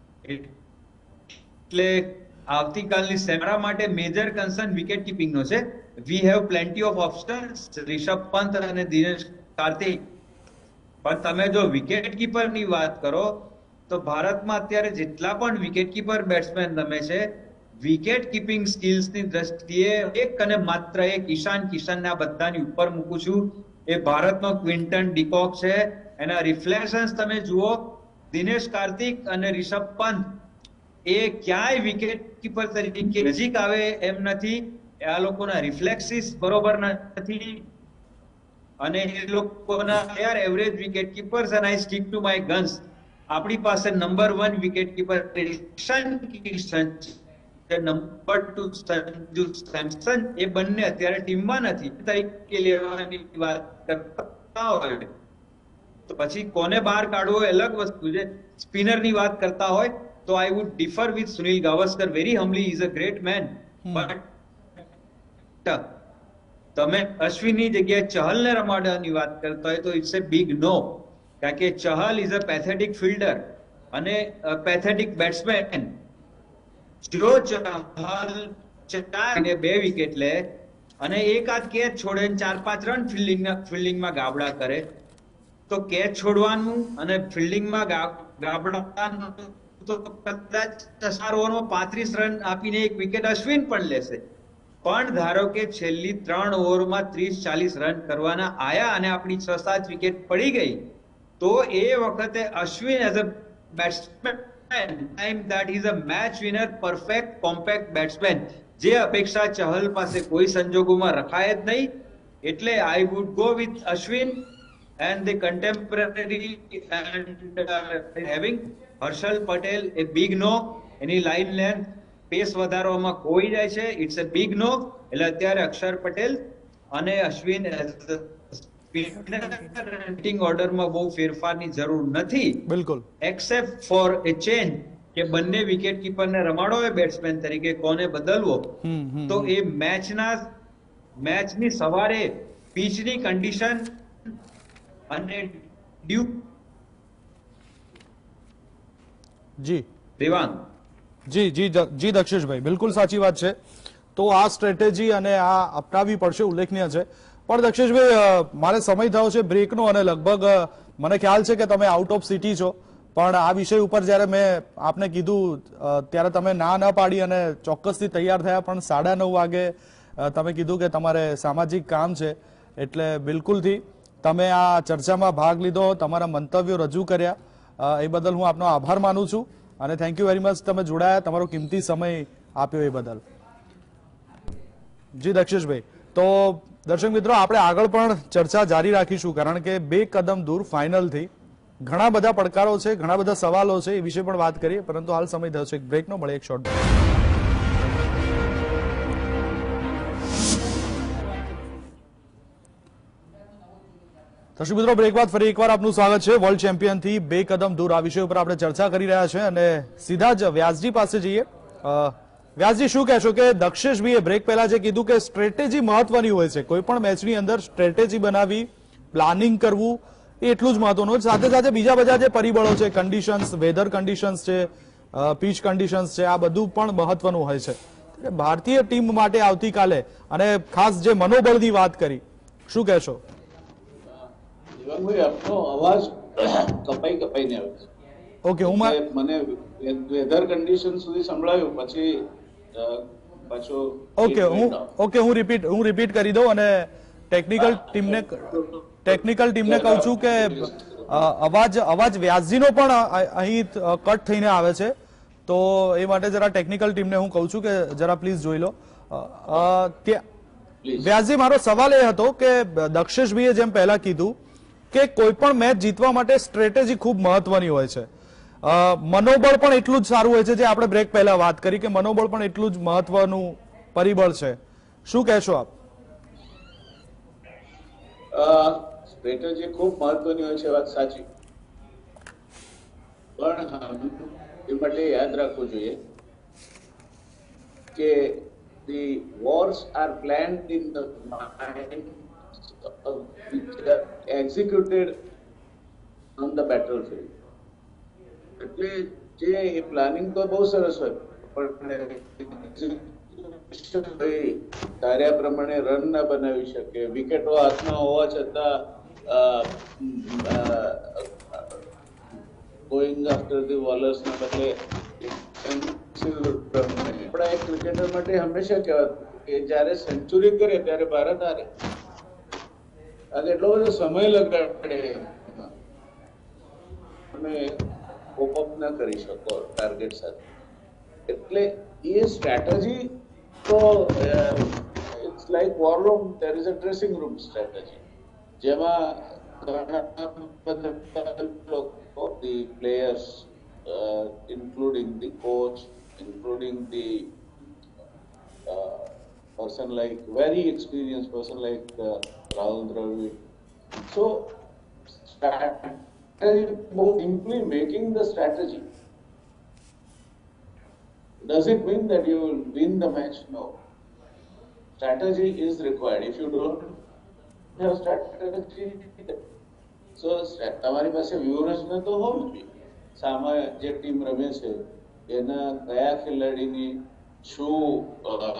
એટલે આવતીકાલની સેમરા માટે મેજર કન્સર્ન વિકેટ કીપિંગ નો છે. We have plenty of options, Rishabh Pant અને દિનેશ કાર્તિક. પણ તમે જો વિકેટ કીપરની વાત કરો તો ભારતમાં અત્યારે જેટલા પણ વિકેટ કીપર બેટ્સમેન રમે છે, વિકેટ કીપિંગ સ્કિલ્સની દ્રષ્ટિએ એક અને માત્ર એક ઈશાન કિશનને આ બધાની ઉપર મૂકું છું. એ ભારતનો ક્વિન્ટન ડિકોક છે. એના રિફ્લેક્શન્સ તમે જુઓ, દિનેશ કાર્તિક અને રિષભ પંત એ ક્યાંય વિકેટ કીપર તરીકે નજીક આવે એમ નથી. આ લોકોના રિફ્લેક્સિસ બરોબર નથી અને એ લોકોના are average wicket keepers and I stick to my guns. આપણી પાસે number 1 wicket keeper Ishan Kishan છે, નંબર 2 સંજુ સેમસન. એ બંને અત્યારે ટીમમાં નથી તરીકે લેવાની વાત કરતા હોય તો પછી કોને બહાર કાઢવો એ અલગ વસ્તુ છે. સ્પિનરની વાત કરતા હોય તો I would differ with Sunil Gavaskar. Very humbly is a great man, but તમે અશ્વિનની જગ્યાએ ચહલને રમાડવાની વાત કરતા હોય તો ઇટ્સ એ બિગ નો. કારણ કે ચહલ ઇઝ અ પેથેટિક ફિલ્ડર અને પેથેટિક બેટ્સમેન. જો ચહલ 2 વિકેટ લે અને એકાદ કેચ છોડે 4-5 રન ફિલ્ડિંગમાં ગાબડા કરે તો કેચ છોડવાનું અને ફિલ્ડિંગમાં ગાબડાનું તો કદાચ 4 ઓવરમાં 35 રન આપીને એક વિકેટ અશ્વિન પણ લેશે. પણ ધારો કે છેલ્લી 3 ઓવરમાં 30-40 રન કરવાના આયા અને આપણી 6-7 વિકેટ પડી ગઈ, તો એ વખતે Ashwin as a batsman time that is a match winner, perfect compact batsman, જે અપેક્ષા ચહલ પાસે કોઈ સંજોગોમાં રખાય જ નહીં. એટલે I would go with Ashwin and the contemporary and having Harshal Patel a big no. એની લાઈન લેન્થ પેસ વધારવામાં કોઈ જાય છે, ઇટ્સ અ બિગ નો. એટલે અત્યારે અક્ષર પટેલ અને અશ્વિન બેટિંગ ઓર્ડરમાં બહુ ફેરફારની જરૂર નથી, બિલકુલ, એક્સેપ્ટ ફોર એ ચેન્જ કે બંને વિકેટ કીપરને રમાડો હોય બેટ્સમેન તરીકે, કોને બદલવો. તો એ મેચની સવારે પીચની કન્ડિશન અને ડ્યુ જી દેવાંગ જી જી જી દક્ષેશભાઈ, બિલકુલ સાચી વાત છે. તો આ સ્ટ્રેટેજી અને આ અપનાવવી પડશે, ઉલ્લેખનીય છે. પણ દક્ષેશભાઈ, મારે સમય થયો છે બ્રેકનો અને લગભગ મને ખ્યાલ છે કે તમે આઉટ ઓફ સિટી છો, પણ આ વિષય ઉપર જ્યારે મેં આપને કીધું ત્યારે તમે ના પાડી અને ચોક્કસથી તૈયાર થયા, પણ 9:30 વાગે તમે કીધું કે તમારે સામાજિક કામ છે, એટલે બિલકુલથી તમે આ ચર્ચામાં ભાગ લીધો, તમારા મંતવ્યો રજૂ કર્યા, એ બદલ હું આપનો આભાર માનું છું અને થેન્ક યુ વેરી મચ. તમે જોડાયા, તમારો કિંમતી સમય આપ્યો એ બદલ. જી દક્ષેશભાઈ, તો દર્શક મિત્રો, આપણે આગળ પણ ચર્ચા જારી રાખીશું, કારણ કે 2 કદમ દૂર ફાઇનલથી ઘણા બધા પડકારો છે, ઘણા બધા સવાલો છે, એ વિશે પણ વાત કરીએ, પરંતુ હાલ સમય થયો છે એક બ્રેકનો. મળે એક શોર્ટ બ્રેક. દર્શક મિત્રો, બ્રેક બાદ ફરી એકવાર આપનું સ્વાગત છે. વર્લ્ડ ચેમ્પિયનથી 2 કદમ દૂર આ વિષય ઉપર આપણે ચર્ચા કરી રહ્યા છે અને સીધા જ વ્યાસજી પાસે જઈએ. વ્યાસજી, શું કહેશો કે દક્ષેશભાઈએ બ્રેક પહેલા જે કીધું કે સ્ટ્રેટેજી મહત્વની હોય છે, કોઈ પણ મેચની અંદર સ્ટ્રેટેજી બનાવી, પ્લાનિંગ કરવું એ એટલું જ મહત્વનું હોય, સાથે સાથે બીજા બધા જે પરિબળો છે, કન્ડિશન્સ, વેધર કન્ડિશન્સ છે, પીચ કન્ડિશન્સ છે, આ બધું પણ મહત્વનું હોય છે. ભારતીય ટીમ માટે આવતીકાલે અને ખાસ જે મનોબળની વાત કરી, શું કહેશો? જીવનભાઈ, આપનો અવાજ કપાઈને આવે છે. ઓકે, મને વેધર કન્ડિશન સુધી સંભળાયું, પછી પાછો હું રિપીટ કરી દઉં અને ટેકનિકલ ટીમને કહું છું કે અવાજ વ્યાસજીનો પણ અહીં કટ થઈને આવે છે, તો એ માટે જરા ટેકનિકલ ટીમને હું કહું છું કે જરા પ્લીઝ જોઈ લો. વ્યાસજી, મારો સવાલ એ હતો કે દક્ષેશભાઈએ જેમ પહેલા કીધું કે કોઈ પણ મેચ જીતવા માટે સ્ટ્રેટેજી ખૂબ મહત્વની હોય છે, મનોબળ પણ એટલું જ સારું હોય છે, જે આપણે બ્રેક પહેલા વાત કરી કે મનોબળ પણ એટલું જ મહત્વનું પરિબળ છે. શું કહેશો આપ? સ્ટ્રેટેજી ખૂબ મહત્વની હોય છે, વાત સાચી, પણ એ માટે યાદ રાખવું જોઈએ કે the wars are planned in the mind which are executed on the battlefield. એટલે જે એ પ્લાનિંગ તો બહુ સરસ હોય, પણ ધાર્યા પ્રમાણે રન ના બનાવી શકે, વિકેટો હાથમાં હોવા છતાં ગોઈંગ આફ્ટર ધી બોલર્સ ના બદલે આપણા એક ક્રિકેટર માટે હંમેશા કહેવાતું કે જયારે સેન્ચુરી કરે ત્યારે ભારત હારે, અને એટલો બધો સમય લગાડે અને કોપ અપ ના કરી શકો ટાર્ગેટ સાથે. એટલે એ સ્ટ્રેટેજી તો it's like war room, there is a dressing room strategy, જેમાં ઘણા બધા લોકો, the players, including the coach, including the person like very experienced person like Rahul Dravid. So simply making the strategy, does it mean that you will win the match? No. Strategy is required. If you don't have strategy, so તમારી પાસે વ્યૂહરચના તો હોવી જોઈએ. સામે જે team રમે છે એના કયા ખેલાડીની શું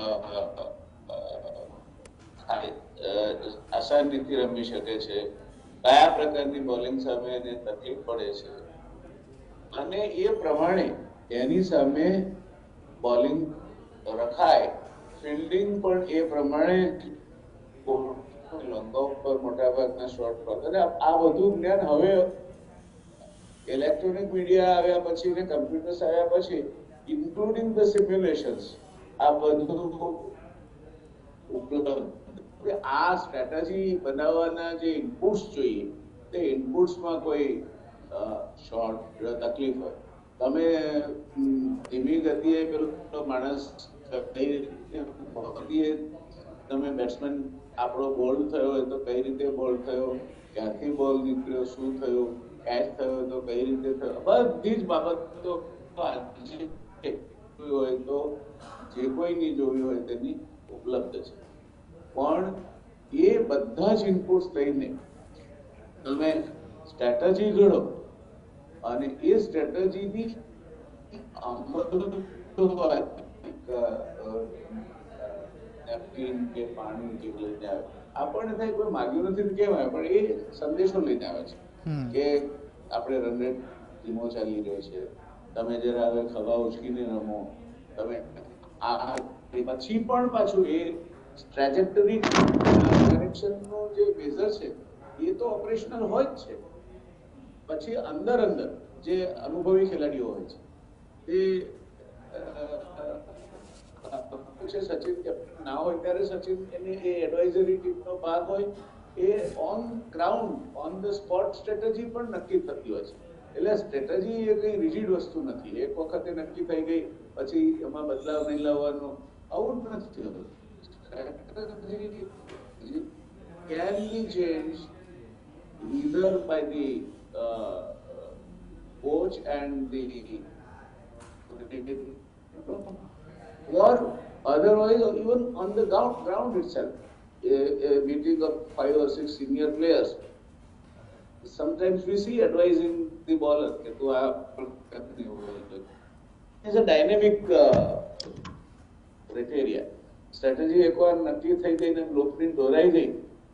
આસાન રીતે રમી શકે છે, કયા પ્રકારની બોલિંગ સામે એને તકલીફ પડે છે અને એ પ્રમાણે એની સામે બોલિંગ રખાય, ફિલ્ડિંગ પણ એ પ્રમાણે લોંગા ઉપર મોટા ભાગના શોટ પર. અને આ બધું જ્ઞાન હવે ઇલેક્ટ્રોનિક મીડિયા આવ્યા પછી ને કમ્પ્યુટર્સ આવ્યા પછી, ઇન્ક્લુડિંગ ધ સિમ્યુલેશન્સ, આ બધું ઉપલબ્ધ. આ સ્ટ્રેટેજી બનાવવાના જે ઇનપુટ્સ જોઈએ તે ઇનપુટ્સમાં કોઈ શોર્ટ તકલીફ હોય, તમે ધીમી ગતિએ પેલો માણસ કઈ રીતે તમે બેટ્સમેન આપણો બોલ થયો હોય તો કઈ રીતે બોલ થયો, ક્યાંથી બોલ નીકળ્યો, શું થયું, કેચ થયો તો કઈ રીતે થયો, બધી જ બાબતો હોય તો જે કોઈની જોવી હોય તેની ઉપલબ્ધ છે. પણ એ બધા જ ઇનપુટ્સ લઈને તમે સ્ટ્રેટેજી ઘડો અને એ સ્ટ્રેટેજીની નેપકિન કે પાણી કે લઈને આવે, આપણને થાય કોઈ માગ્યું નથી કહેવાય, પણ એ સંદેશો લઈને આવે છે કે આપણે રન રેટ ધીમો ચાલી રહ્યો છે, તમે જરા હવે ખભા ઉચકીને રમો, તમે આ પછી પણ પાછું એ ટ્રેજેક્ટરી કનેક્શનનો જે મેઝર છે એ તો ઓપરેશનલ હોય જ છે. પછી અંદર જે અનુભવી ખેલાડીઓ હોય છે તે સચિન કેપ્ટન ના હોય ત્યારે સચિન એની એ એડવાઇઝરી ટીમનો ભાગ હોય, એ on ground on the spot strategy પણ નક્કી થતી હોય છે. એટલે સ્ટ્રેટેજી એ કઈ રિજિડ વસ્તુ નથી, એક વખતે નક્કી થઈ ગઈ પછી એમાં બદલાવ નહીં લાવવાનો, આવું નથી થતું. Strategy can be changed either by the coach and the or otherwise even on the ground itself. A meeting of 5 or 6 senior players, sometimes we see advising the bowler that to is a dynamic criteria. Strategy એકવાર નક્કી થઈ ગઈ ને blueprint દોરાઈ ગઈ,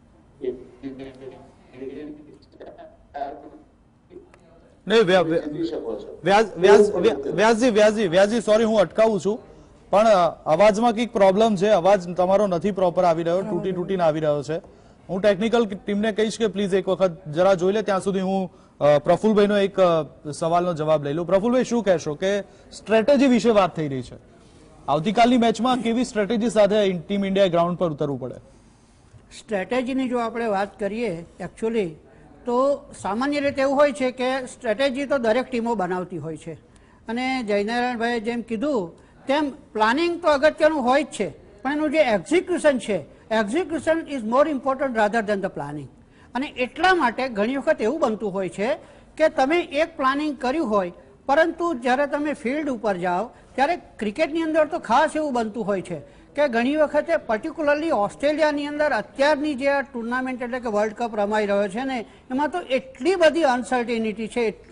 વ્યાસજી sorry હું અટકાવું છું, પણ અવાજમાં કંઈક પ્રોબ્લેમ છે, અવાજ તમારો નથી પ્રોપર આવી રહ્યો, તૂટીને આવી રહ્યો છે. હું ટેકનિકલ ટીમને કહીશ કે પ્લીઝ એક વખત જરા જોઈ લે, ત્યાં સુધી હું પ્રફુલભાઈનો એક સવાલનો જવાબ લઈ લઉં. પ્રફુલભાઈ શું કહેશો કે સ્ટ્રેટેજી વિશે વાત થઈ રહી છે, આવતીકાલની મેચમાં કેવી સ્ટ્રેટેજી સાથે ટીમ ઇન્ડિયા ગ્રાઉન્ડ પર ઉતરવું પડે? સ્ટ્રેટેજીની જો આપણે વાત કરીએ એકચ્યુઅલી તો સામાન્ય રીતે એવું હોય છે કે સ્ટ્રેટેજી તો દરેક ટીમો બનાવતી હોય છે, અને જયનારાયણભાઈએ જેમ કીધું તેમ પ્લાનિંગ તો અગત્યનું હોય જ છે, પણ એનું જે એક્ઝિક્યુશન છે, execution is more important rather than the planning. અને એટલા માટે ઘણી વખત એવું બનતું હોય છે કે તમે એક પ્લાનિંગ કર્યું હોય, પરંતુ જ્યારે તમે ફિલ્ડ ઉપર જાઓ ત્યારે ક્રિકેટની અંદર તો ખાસ એવું બનતું હોય છે કે ઘણી વખતે પર્ટિક્યુલરલી ઓસ્ટ્રેલિયાની અંદર અત્યારની જે ટુર્નામેન્ટ એટલે કે વર્લ્ડ કપ રમાઈ રહ્યો છે ને, એમાં તો એટલી બધી અનસર્ટેનિટી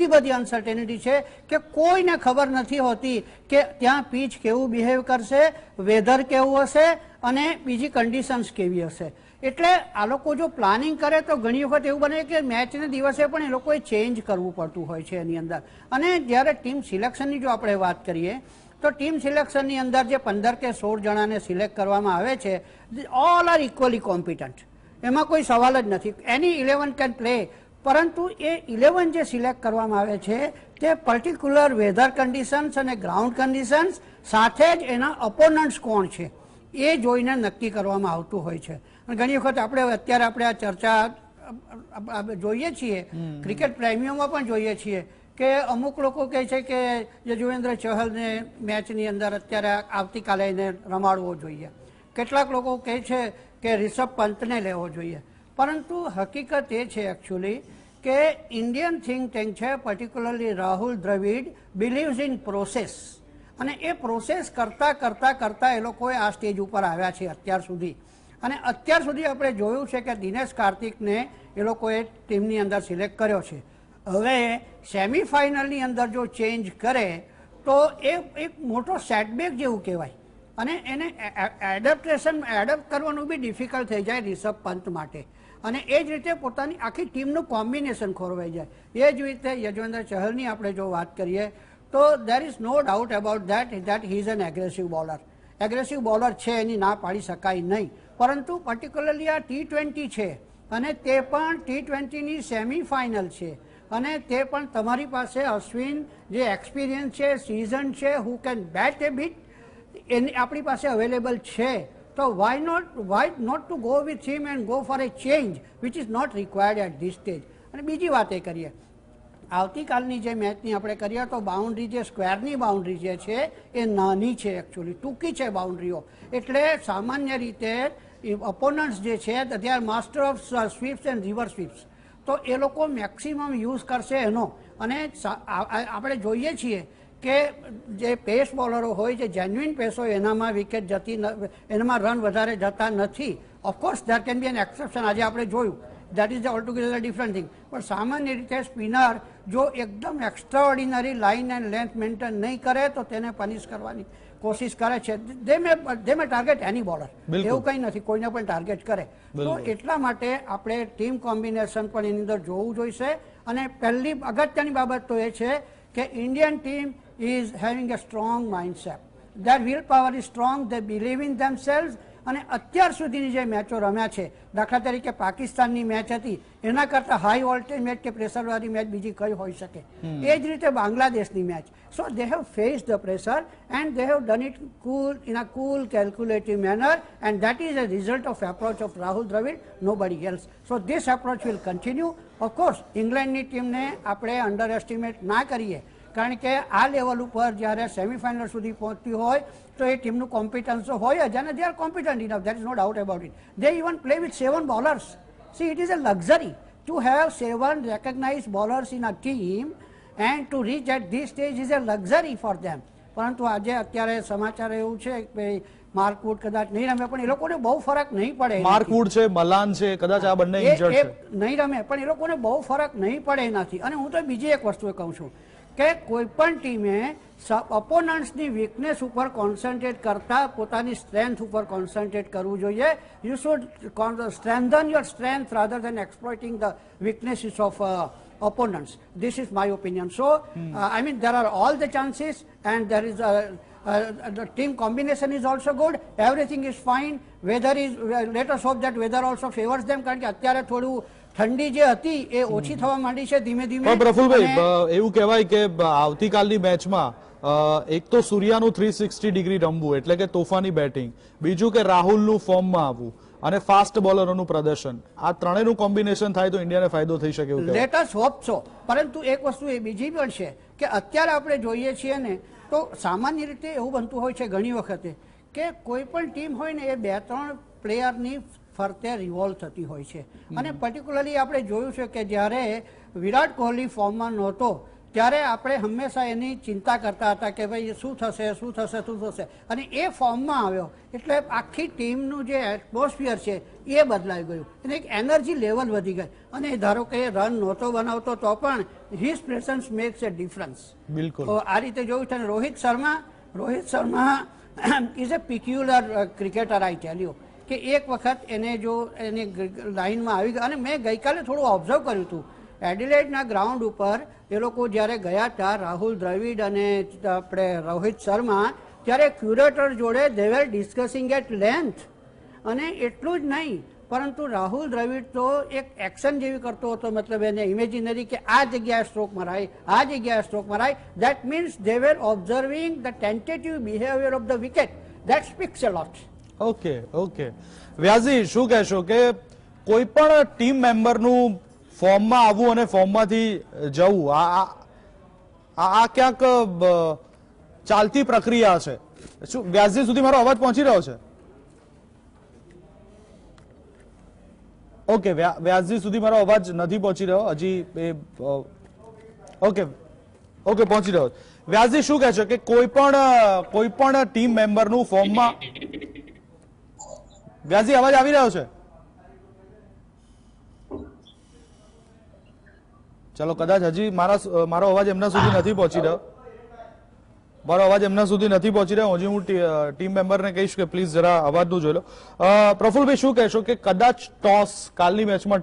છે કે કોઈને ખબર નથી હોતી કે ત્યાં પીચ કેવું બિહેવ કરશે, વેધર કેવું હશે અને બીજી કન્ડિશન્સ કેવી હશે. એટલે આ લોકો જો પ્લાનિંગ કરે તો ઘણી વખત એવું બને કે મેચને દિવસે પણ એ લોકોએ ચેન્જ કરવું પડતું હોય છે એની અંદર. અને જ્યારે ટીમ સિલેક્શનની જો આપણે વાત કરીએ તો ટીમ સિલેક્શનની અંદર જે 15 કે 16 જણાને સિલેક્ટ કરવામાં આવે છે, ઓલ આર ઇક્વલી કોમ્પિટન્ટ, એમાં કોઈ સવાલ જ નથી, એની 11 કેન પ્લે. પરંતુ એ 11 જે સિલેક્ટ કરવામાં આવે છે તે પર્ટિક્યુલર વેધર કન્ડિશન્સ અને ગ્રાઉન્ડ કન્ડિશન્સ સાથે જ એના ઓપોનન્ટ્સ કોણ છે એ જોઈને નક્કી કરવામાં આવતું હોય છે. અને ઘણી વખત અત્યારે આપણે આ ચર્ચા જોઈએ છીએ, ક્રિકેટ પ્રેમીઓમાં પણ જોઈએ છીએ કે અમુક લોકો કહે છે કે યજુવેન્દ્ર ચહલને મેચની અંદર અત્યારે આવતીકાલે એને રમાડવો જોઈએ, કેટલાક લોકો કહે છે કે રિષભ પંતને લેવો જોઈએ. પરંતુ હકીકત એ છે એકચ્યુઅલી કે ઇન્ડિયન થિંક ટેન્ક છે, particularly Rahul Dravid believes in process, અને એ પ્રોસેસ કરતા એ લોકોએ આ સ્ટેજ ઉપર આવ્યા છે અત્યાર સુધી. અને અત્યાર સુધી આપણે જોયું છે કે દિનેશ કાર્તિકને એ લોકોએ ટીમની અંદર સિલેક્ટ કર્યો છે. હવે સેમિફાઇનલની અંદર જો ચેન્જ કરે તો એ એક મોટો સેટબેક જેવું કહેવાય, અને એને એડપ્ટ કરવાનું બી ડિફિકલ્ટ થઈ જાય રિષભ પંત માટે. અને એ જ રીતે પોતાની આખી ટીમનું કોમ્બિનેશન ખોરવાઈ જાય. એ જ રીતે યજુવેન્દ્ર ચહલની આપણે જો વાત કરીએ તો there is no doubt about that he is an aggressive bowler. Aggressive bowler છે, એની ના પાડી શકાય નહીં, પરંતુ પર્ટિક્યુલરલી આ T20 છે અને તે પણ T20ની સેમીફાઇનલ છે અને તે પણ તમારી પાસે અશ્વિન જે એક્સપિરિયન્સ છે, સિઝન છે, who can Bet A bit, એની આપણી પાસે અવેલેબલ છે. તો why not to go with him and go for a change which is not required at this stage. અને બીજી વાત એ કરીએ, આવતીકાલની જે મેચની આપણે કરીએ તો બાઉન્ડ્રી જે સ્ક્વેરની બાઉન્ડ્રી જે છે એ નાની છે, એકચ્યુઅલી ટૂંકી છે બાઉન્ડ્રીઓ. એટલે સામાન્ય રીતે ઓપોનન્ટ્સ જે છે they are master of sweeps and reverse sweeps, તો એ લોકો મેક્સિમમ યુઝ કરશે એનો. અને આપણે જોઈએ છીએ કે જે પેસ બોલરો હોય, જે જેન્યુઇન પેસ હોય, એનામાં વિકેટ જતી, એનામાં રન વધારે જતા નથી. Of course there can be an exception, આજે આપણે જોયું, that is altogether different thing. પણ સામાન્ય રીતે સ્પિનર જો એકદમ extraordinary line and length maintain નહીં કરે તો તેને પનિશ કરવાની કોશિશ કરે છે. દે મે ટાર્ગેટ એની બોલર, એવું કંઈ નથી, કોઈને પણ ટાર્ગેટ કરે. તો એટલા માટે આપણે ટીમ કોમ્બિનેશન પણ એની અંદર જોવું જોઈશે. અને પહેલી અગત્યની બાબત તો એ છે કે Indian team is having a strong mindset. Their willpower is strong, they believe in themselves. અને અત્યાર સુધીની જે મેચો રમ્યા છે, દાખલા તરીકે પાકિસ્તાનની મેચ હતી, એના કરતાં હાઈ વોલ્ટેજ મેચ કે પ્રેશરવાળી મેચ બીજી કઈ હોઈ શકે. એ જ રીતે બાંગ્લાદેશની match. So they have faced the pressure and they have done it cool, in a cool, calculative manner, and that is a result of approach of Rahul Dravid, nobody else. So this approach will continue. Of course, ઇંગ્લેન્ડની ટીમને આપણે under estimate ના કરીએ, કારણ કે આ level ઉપર જ્યારે સેમીફાઇનલ સુધી પહોંચતી હોય તો એ ટીમનું કોમ્પિટન્સ હોય જ, અને they are competent enough, there is no doubt about it. They even play with 7 bowlers. See, it is a luxury to have 7 recognised bowlers in a team and to reach at this stage is a luxury for them. પરંતુ આજે અત્યારે સમાચાર એવું છે કે mark wood કદાચ નહીં રમે, પણ એ લોકોને બહુ ફરક નહીં પડે. માર્ક વુડ છે, મલાન છે, કદાચ આ બંને ઇન્જર્ડ છે, નહીં રમે, પણ એ લોકોને બહુ ફરક નહીં પડે એનાથી. અને હું તો બીજી એક વસ્તુ કહું છું કે કોઈ પણ ટીમે ઓપોનન્ટ્સની વીકનેસ ઉપર કોન્સન્ટ્રેટ કરતા પોતાની સ્ટ્રેન્થ ઉપર કોન્સન્ટ્રેટ કરવું જોઈએ. You should strengthen your strength rather than exploiting the weaknesses of opponents. This is my opinion. So, I mean, there are all the chances, and there is the team combination is also good. Everything is fine. Weather is, let us hope that weather also favors them. કારણ કે અત્યારે થોડું ઠંડી જે હતી એ ઓછી થવા માંડી છે ધીમે ધીમે. પ્રફુલભાઈ, એવું કહેવાય કે આવતીકાલની મેચમાં એક તો સૂર્યાનું 360 ડિગ્રી રમવું એટલે કે તોફાની બેટિંગ, બીજું કે રાહુલનું ફોર્મમાં આવવું અને ફાસ્ટ બોલરોનું પ્રદર્શન, આ ત્રણેયનું કોમ્બિનેશન થાય તો ઇન્ડિયાને ફાયદો થઈ શકે એવું. Let us hope so. પરંતુ એક વસ્તુ એ બીજી પણ છે કે અત્યારે આપણે જોઈએ છીએ ને તો સામાન્ય રીતે એવું બનતું હોય છે ઘણી વખતે કે કોઈ પણ ટીમ હોય ને એ 2-3 પ્લેયરની ફરતે રિવોલ્વ થતી હોય છે. અને પર્ટિક્યુલરલી આપણે જોયું છે કે જ્યારે વિરાટ કોહલી ફોર્મમાં નહોતો ત્યારે આપણે હંમેશા એની ચિંતા કરતા હતા કે ભાઈ શું થશે. અને એ ફોર્મમાં આવ્યો એટલે આખી ટીમનું જે એટમોસ્ફિયર છે એ બદલાઈ ગયું, અને એક એનર્જી લેવલ વધી ગઈ. અને ધારો કે રન નહોતો બનાવતો તો પણ his presence makes a difference. બિલકુલ. તો આ રીતે જોયું છે. Rohit Sharma is a peculiar cricketer, I tell you, કે એક વખત એને જો એની લાઇનમાં આવી ગયા. અને મેં ગઈકાલે થોડું ઓબ્ઝર્વ કર્યું હતું એડિલેડના ગ્રાઉન્ડ ઉપર, એ લોકો જ્યારે ગયા હતા રાહુલ દ્રવિડ અને આપણે રોહિત શર્મા, ત્યારે ક્યુરેટર જોડે they were discussing at length. અને એટલું જ નહીં, પરંતુ રાહુલ દ્રવિડ તો એક એક્શન જેવી કરતો હતો, મતલબ એને ઇમેજિનરી કે આ જગ્યાએ સ્ટ્રોક મરાય, આ જગ્યાએ સ્ટ્રોક મરાય. That means they were observing the tentative behaviour of the wicket. That speaks a lot. Okay. વ્યાસજી, શું કહેશો કે કોઈ પણ ટીમ મેમ્બરનું ફોર્મમાં આવવું અને ફોર્મમાંથી જવું, આ ક્યાંક ચાલતી પ્રક્રિયા છે? શું વ્યાસજી સુધી મારો અવાજ પહોંચી રહ્યો છે? ઓકે, વ્યાસજી સુધી મારો અવાજ નથી પહોંચી રહ્યો હજી. ઓકે, પહોંચી રહ્યો. વ્યાસજી, શું કહે છે કે કોઈ પણ ટીમ મેમ્બરનું ફોર્મમાં, વ્યાસજી અવાજ આવી રહ્યો છે? ચલો, કદાચ હજી મારો અવાજ એમના સુધી નથી પહોંચી રહ્યો. મારો અવાજ એમના સુધી નથી પહોંચી રહ્યો. હજી હું ટીમ મેમ્બરને કહીશ કે પ્લીઝ જરા અવાજનું જોઈ લો. પ્રફુલભાઈ શું કહેશો કે કદાચ ટોસ, કાલની મેચમાં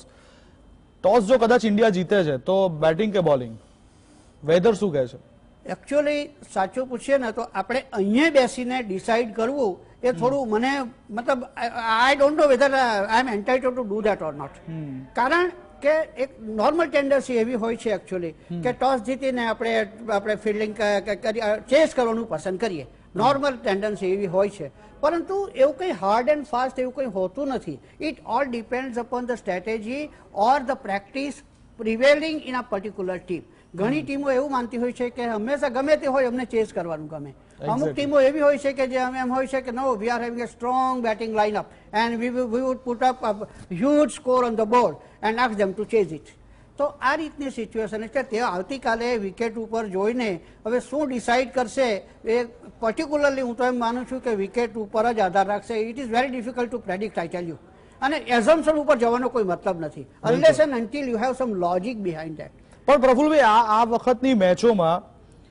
ટોસ જો કદાચ ઇન્ડિયા જીતે છે તો બેટિંગ કે બોલિંગ, વેધર શું કહે છે? એકચ્યુઅલી સાચું પૂછીએ ને તો આપણે અહીંયા બેસીને ડિસાઇડ કરવું એ થોડું મને મતલબ I don't know whether I am entitled to do that or not. કારણ કે એક નોર્મલ ટેન્ડન્સી એવી હોય છે એકચ્યુઅલી કે ટોસ જીતીને આપણે ફિલ્ડિંગ ચેસ કરવાનું પસંદ કરીએ. નોર્મલ ટેન્ડન્સી એવી હોય છે, પરંતુ એવું કંઈ હાર્ડ એન્ડ ફાસ્ટ એવું કંઈ હોતું નથી. It all depends upon the strategy or the practice prevailing in a particular team. ઘણી ટીમો એવું માનતી હોય છે કે હંમેશા ગમે તે હોય અમને ચેસ કરવાનું ગમે. અમુક ટીમો એવી હોય છે કે જે એમ હોય છે કે no we are having a strong batting lineup and we would put up a huge score on the board and ask them to chase it. તો આ રીતની સિચ્યુએશન છે. તે આવતીકાલે વિકેટ ઉપર જોઈને હવે શું ડિસાઇડ કરશે એ પર્ટિક્યુલરલી હું તો એમ માનું છું કે વિકેટ ઉપર જ આધાર રાખશે. It is very difficult to predict, I tell you. અને એઝમ્પશન ઉપર જવાનો કોઈ મતલબ નથી unless and until you have some logic behind that. પણ પ્રફુલભાઈ આ વખતની મેચોમાં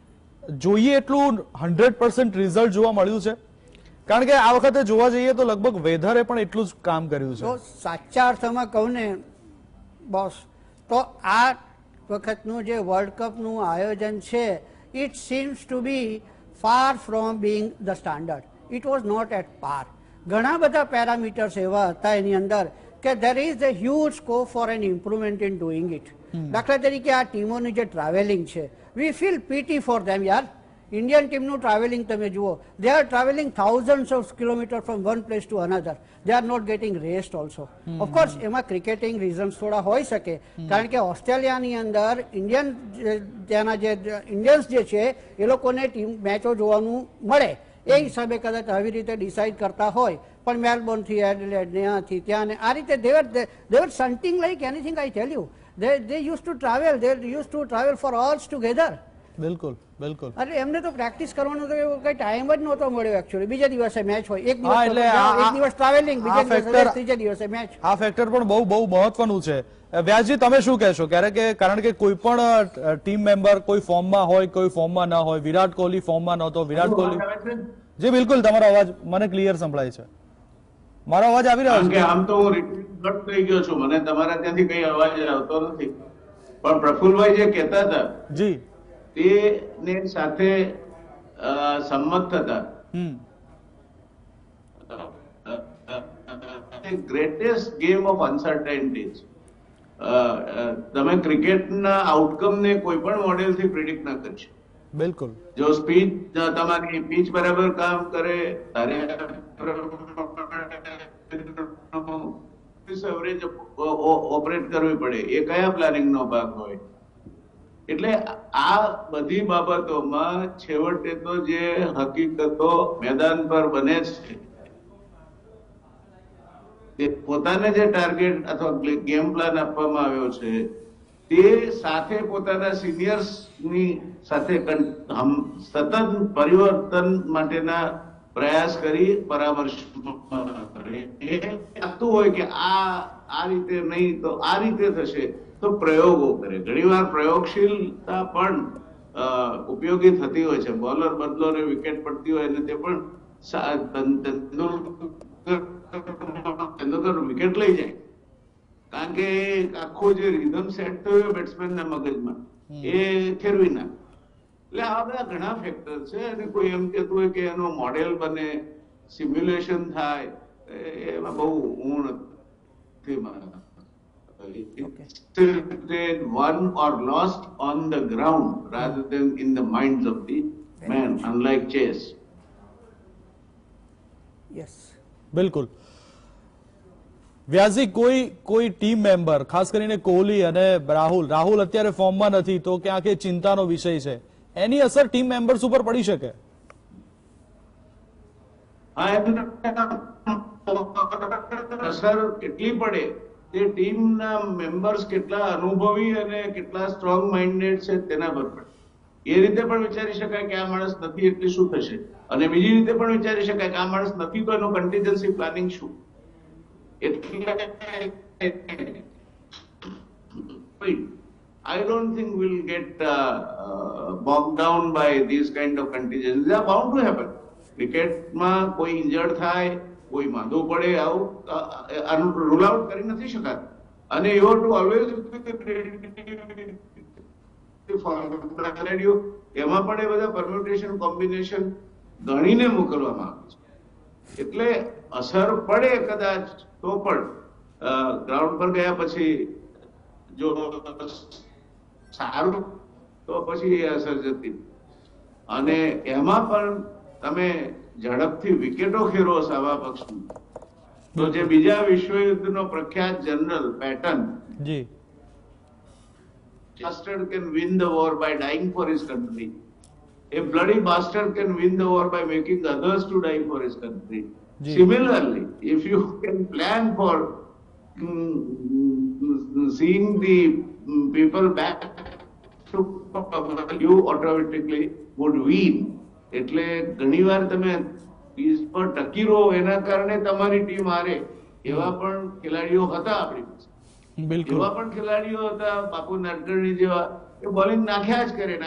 જોઈએ એટલું 100% રિઝલ્ટ જોવા મળ્યું છે? કારણ કે આ વખતે જોવા જઈએ તો લગભગ વેધરે પણ એટલું જ કામ કર્યું છે. તો સાચા અર્થમાં કહું ને બોસ, તો આ વખતનું જે વર્લ્ડ કપનું આયોજન છે it seems to be far from being the standard. It was not at par. ઘણા બધા પેરામીટર્સ એવા હતા એની અંદર કે there is a huge scope for an improvement in doing it. દાખલા તરીકે આ ટીમોની જે ટ્રાવેલિંગ છે, we feel pity for them યાર. ઇન્ડિયન ટીમનું ટ્રાવેલિંગ તમે જુઓ, they are traveling thousands of kilometers from one place to another. They are not getting rest also. Of course એમાં ક્રિકેટિંગ રીઝન્સ થોડા હોઈ શકે, કારણ કે ઓસ્ટ્રેલિયાની અંદર ત્યાંના જે ઇન્ડિયન્સ જે છે એ લોકોને ટીમ મેચો જોવાનું મળે એ હિસાબે કદાચ આવી રીતે ડિસાઇડ કરતા હોય. પણ મેલબોર્ન થી એડિલેડ ને ત્યાંથી ત્યાં ને આ રીતે they were hunting like anything. I tell you, they used to travel for hours together. બિલકુલ બિલકુલ. અરે એમને તો પ્રેક્ટિસ કરવાનો તો કઈ ટાઈમ જ નહોતો મળ્યો એકચ્યુઅલી. બીજા દિવસે મેચ હોય, એક દિવસ ટ્રાવેલિંગ, બીજા દિવસે ત્રીજા દિવસે મેચ. આ ફેક્ટર પણ બહુ મહત્વનું છે. વ્યાસજી તમે શું કહેશો? કારણ કે કોઈ પણ ટીમ મેમ્બર કોઈ ફોર્મમાં હોય, કોઈ ફોર્મમાં ના હોય. વિરાટ કોહલી ફોર્મમાં નહોતો. વિરાટ કોહલી જી બિલકુલ, તમારો અવાજ મને ક્લિયર સંભળાય છે. મારો અવાજ આવી રહ્યો છે? આમ તો હું રિપીટ થઈ ગયો છું, મને તમારા ત્યાંથી કઈ અવાજ આવતો નથી. પણ પ્રફુલભાઈ જે કહેતા હતા જી તેને સાથે સંમત થતા ગ્રેટેસ્ટ ગેમ ઓફ અનસર્ટેનિટીઝ. તમે ક્રિકેટના આઉટકમને કોઈ પણ મોડેલથી પ્રિડિક્ટ ના કરી શકો. બિલકુલ. જો સ્પીચ તમારી પીચ બરાબર કામ કરે, એવરેજ ઓપરેટ કરવી પડે, એ કયા પ્લાનિંગ નો ભાગ હોય. એટલે આ બધી બાબતોમાં છેવટે તો જે હકીકતો મેદાન પર બને છે તે પોતાને જે ટાર્ગેટ અથવા ગેમ પ્લાન આપવામાં આવ્યો છે તે સાથે પોતાના સિનિયર્સ ની સાથે સતત પરિવર્તન માટેના પ્રયાસ કરી પરામર્શ લાગતું હોય કે આ રીતે નહીં તો આ રીતે થશે, તો પ્રયોગો કરે. ઘણીવાર પ્રયોગશીલતા પણ ઉપયોગી થતી હોય છે. બોલર બદલો ને વિકેટ પડતી હોય અને તે પણ તેંડુલકર વિકેટ લઈ જાય, કારણ કે આખો જે રિધમ સેટ થયો બેટ્સમેન ના મગજમાં એ ફેરવી નાખે. એટલે આ બધા ઘણા ફેક્ટર છે અને કોઈ એમ કહેતું હોય કે એનો મોડેલ બને, સિમ્યુલેશન થાય, એમાં બહુ હું નથી માનતો. Won or lost on the ground rather than in the minds of the man, unlike chess. Yes. બિલકુલ. વ્યાસજી કોઈ ટીમ મેમ્બર, ખાસ કરીને કોહલી અને રાહુલ અત્યારે ફોર્મમાં નથી તો ક્યાંક એ ચિંતાનો વિષય છે, એની અસર ટીમ મેમ્બર્સ ઉપર પડી શકે? અસર કેટલી પડે તે ટીમના મેમ્બર્સ કેટલા અનુભવી અને કેટલા સ્ટ્રોંગ માઇન્ડેડ છે તેના પર પડે. એ રીતે પણ વિચારી શકાય કે આ માણસ નથી એટલે શું થશે, અને બીજી રીતે પણ વિચારી શકાય કે આ માણસ નથી તો એનું કન્ટીજન્સી પ્લાનિંગ શું. એટલે I don't think we'll get bogged down by these kind of contingencies. They are bound to happen. ક્રિકેટમાં કોઈ ઇન્જર્ડ થાય, કોઈ માંદો પડે, આવું રૂલ આઉટ કરી નથી શકાતું. અને યુ હેવ ટુ ઓલવેઝ એમાં પણ એ બધા પરમ્યુટેશન કોમ્બિનેશન ગણીને મોકલવામાં આવે છે. એટલે અસર પડે કદાચ તો પણ ગ્રાઉન્ડ પર ગયા પછી જો સારું તો પછી એ અસર જતી. અને એમાં પણ તમે ઝડપથી વિકેટો ખેરો સાવા પક્ષની તો જે બીજા વિશ્વયુદ્ધનો પ્રખ્યાત જનરલ પેટર્ન, જી, bastard can win the war by dying for his country. A bloody bastard can win the war by making others to die for his country. Ji. Similarly, if you can plan for seeing the people back to power, you automatically would win. એટલે ઘણીવાર તમે pitch પર ટકી રહો એના કારણે તમારી team હારે એવા પણ ખેલાડીઓ હતા આપણી પાસે. બિલકુલ એવા પણ ખેલાડીઓ હતા બાપુ નાડકર્ણી જેવા, એ બોલિંગ નાખ્યા જ કરે,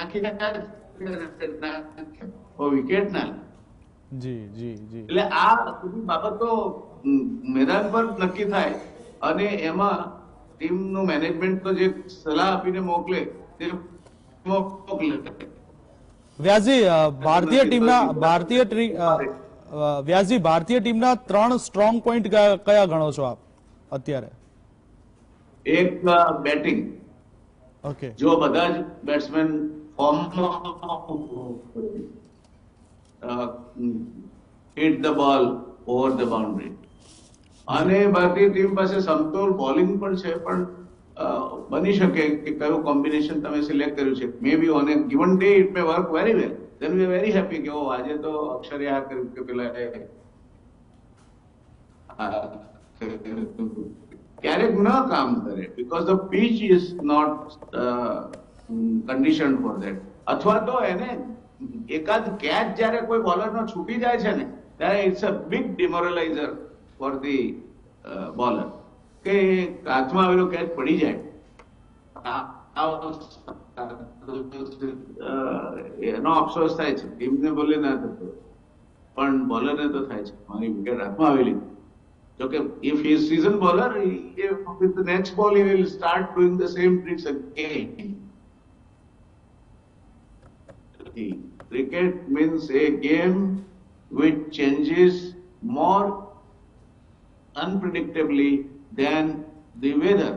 વિકેટ ના. જી જી જી. એટલે આ બધી બાબતો મેદાન પર નક્કી થાય અને એમાં ટીમનું મેનેજમેન્ટ તો જે સલાહ આપીને મોકલે તે મોકલે. વ્યાસજી, ભારતીય ટીમના 3 સ્ટ્રોંગ પોઈન્ટ કયા ગણો છો આપ અત્યારે? એક બેટિંગ. ઓકે. જો બધા જ બેટ્સમેન ફોર્મમાં hit the ball over the boundary. અને ભારતીય ટીમ પાસે સમતોલ બોલિંગ પણ છે, પણ બની શકે કે કયું કોમ્બિનેશન તમે સિલેક્ટ કર્યું છે. May be on a given day it may work very well. Then we are very happy કે આજે તો અક્ષરે આ કર્યું કે પેલા ક્યારેક ન કામ કરે because the pitch is not condition for that. અથવા તો એને એકાદ કેચ જયારે કોઈ બોલરનો છૂટી જાય છે ને ત્યારે it's a big demoraliser for the bowler કે હાથમાં આવેલો કેચ પડી જાય. એનો અફસોસ થાય છે. ટીમને ભલે ના થતો પણ બોલરને તો થાય છે, મારી વિકેટ હાથમાં આવેલી. જોકે if he is seasoned bowler, with the next ball he will start doing the same tricks again. Cricket means a game which changes more unpredictably than the weather.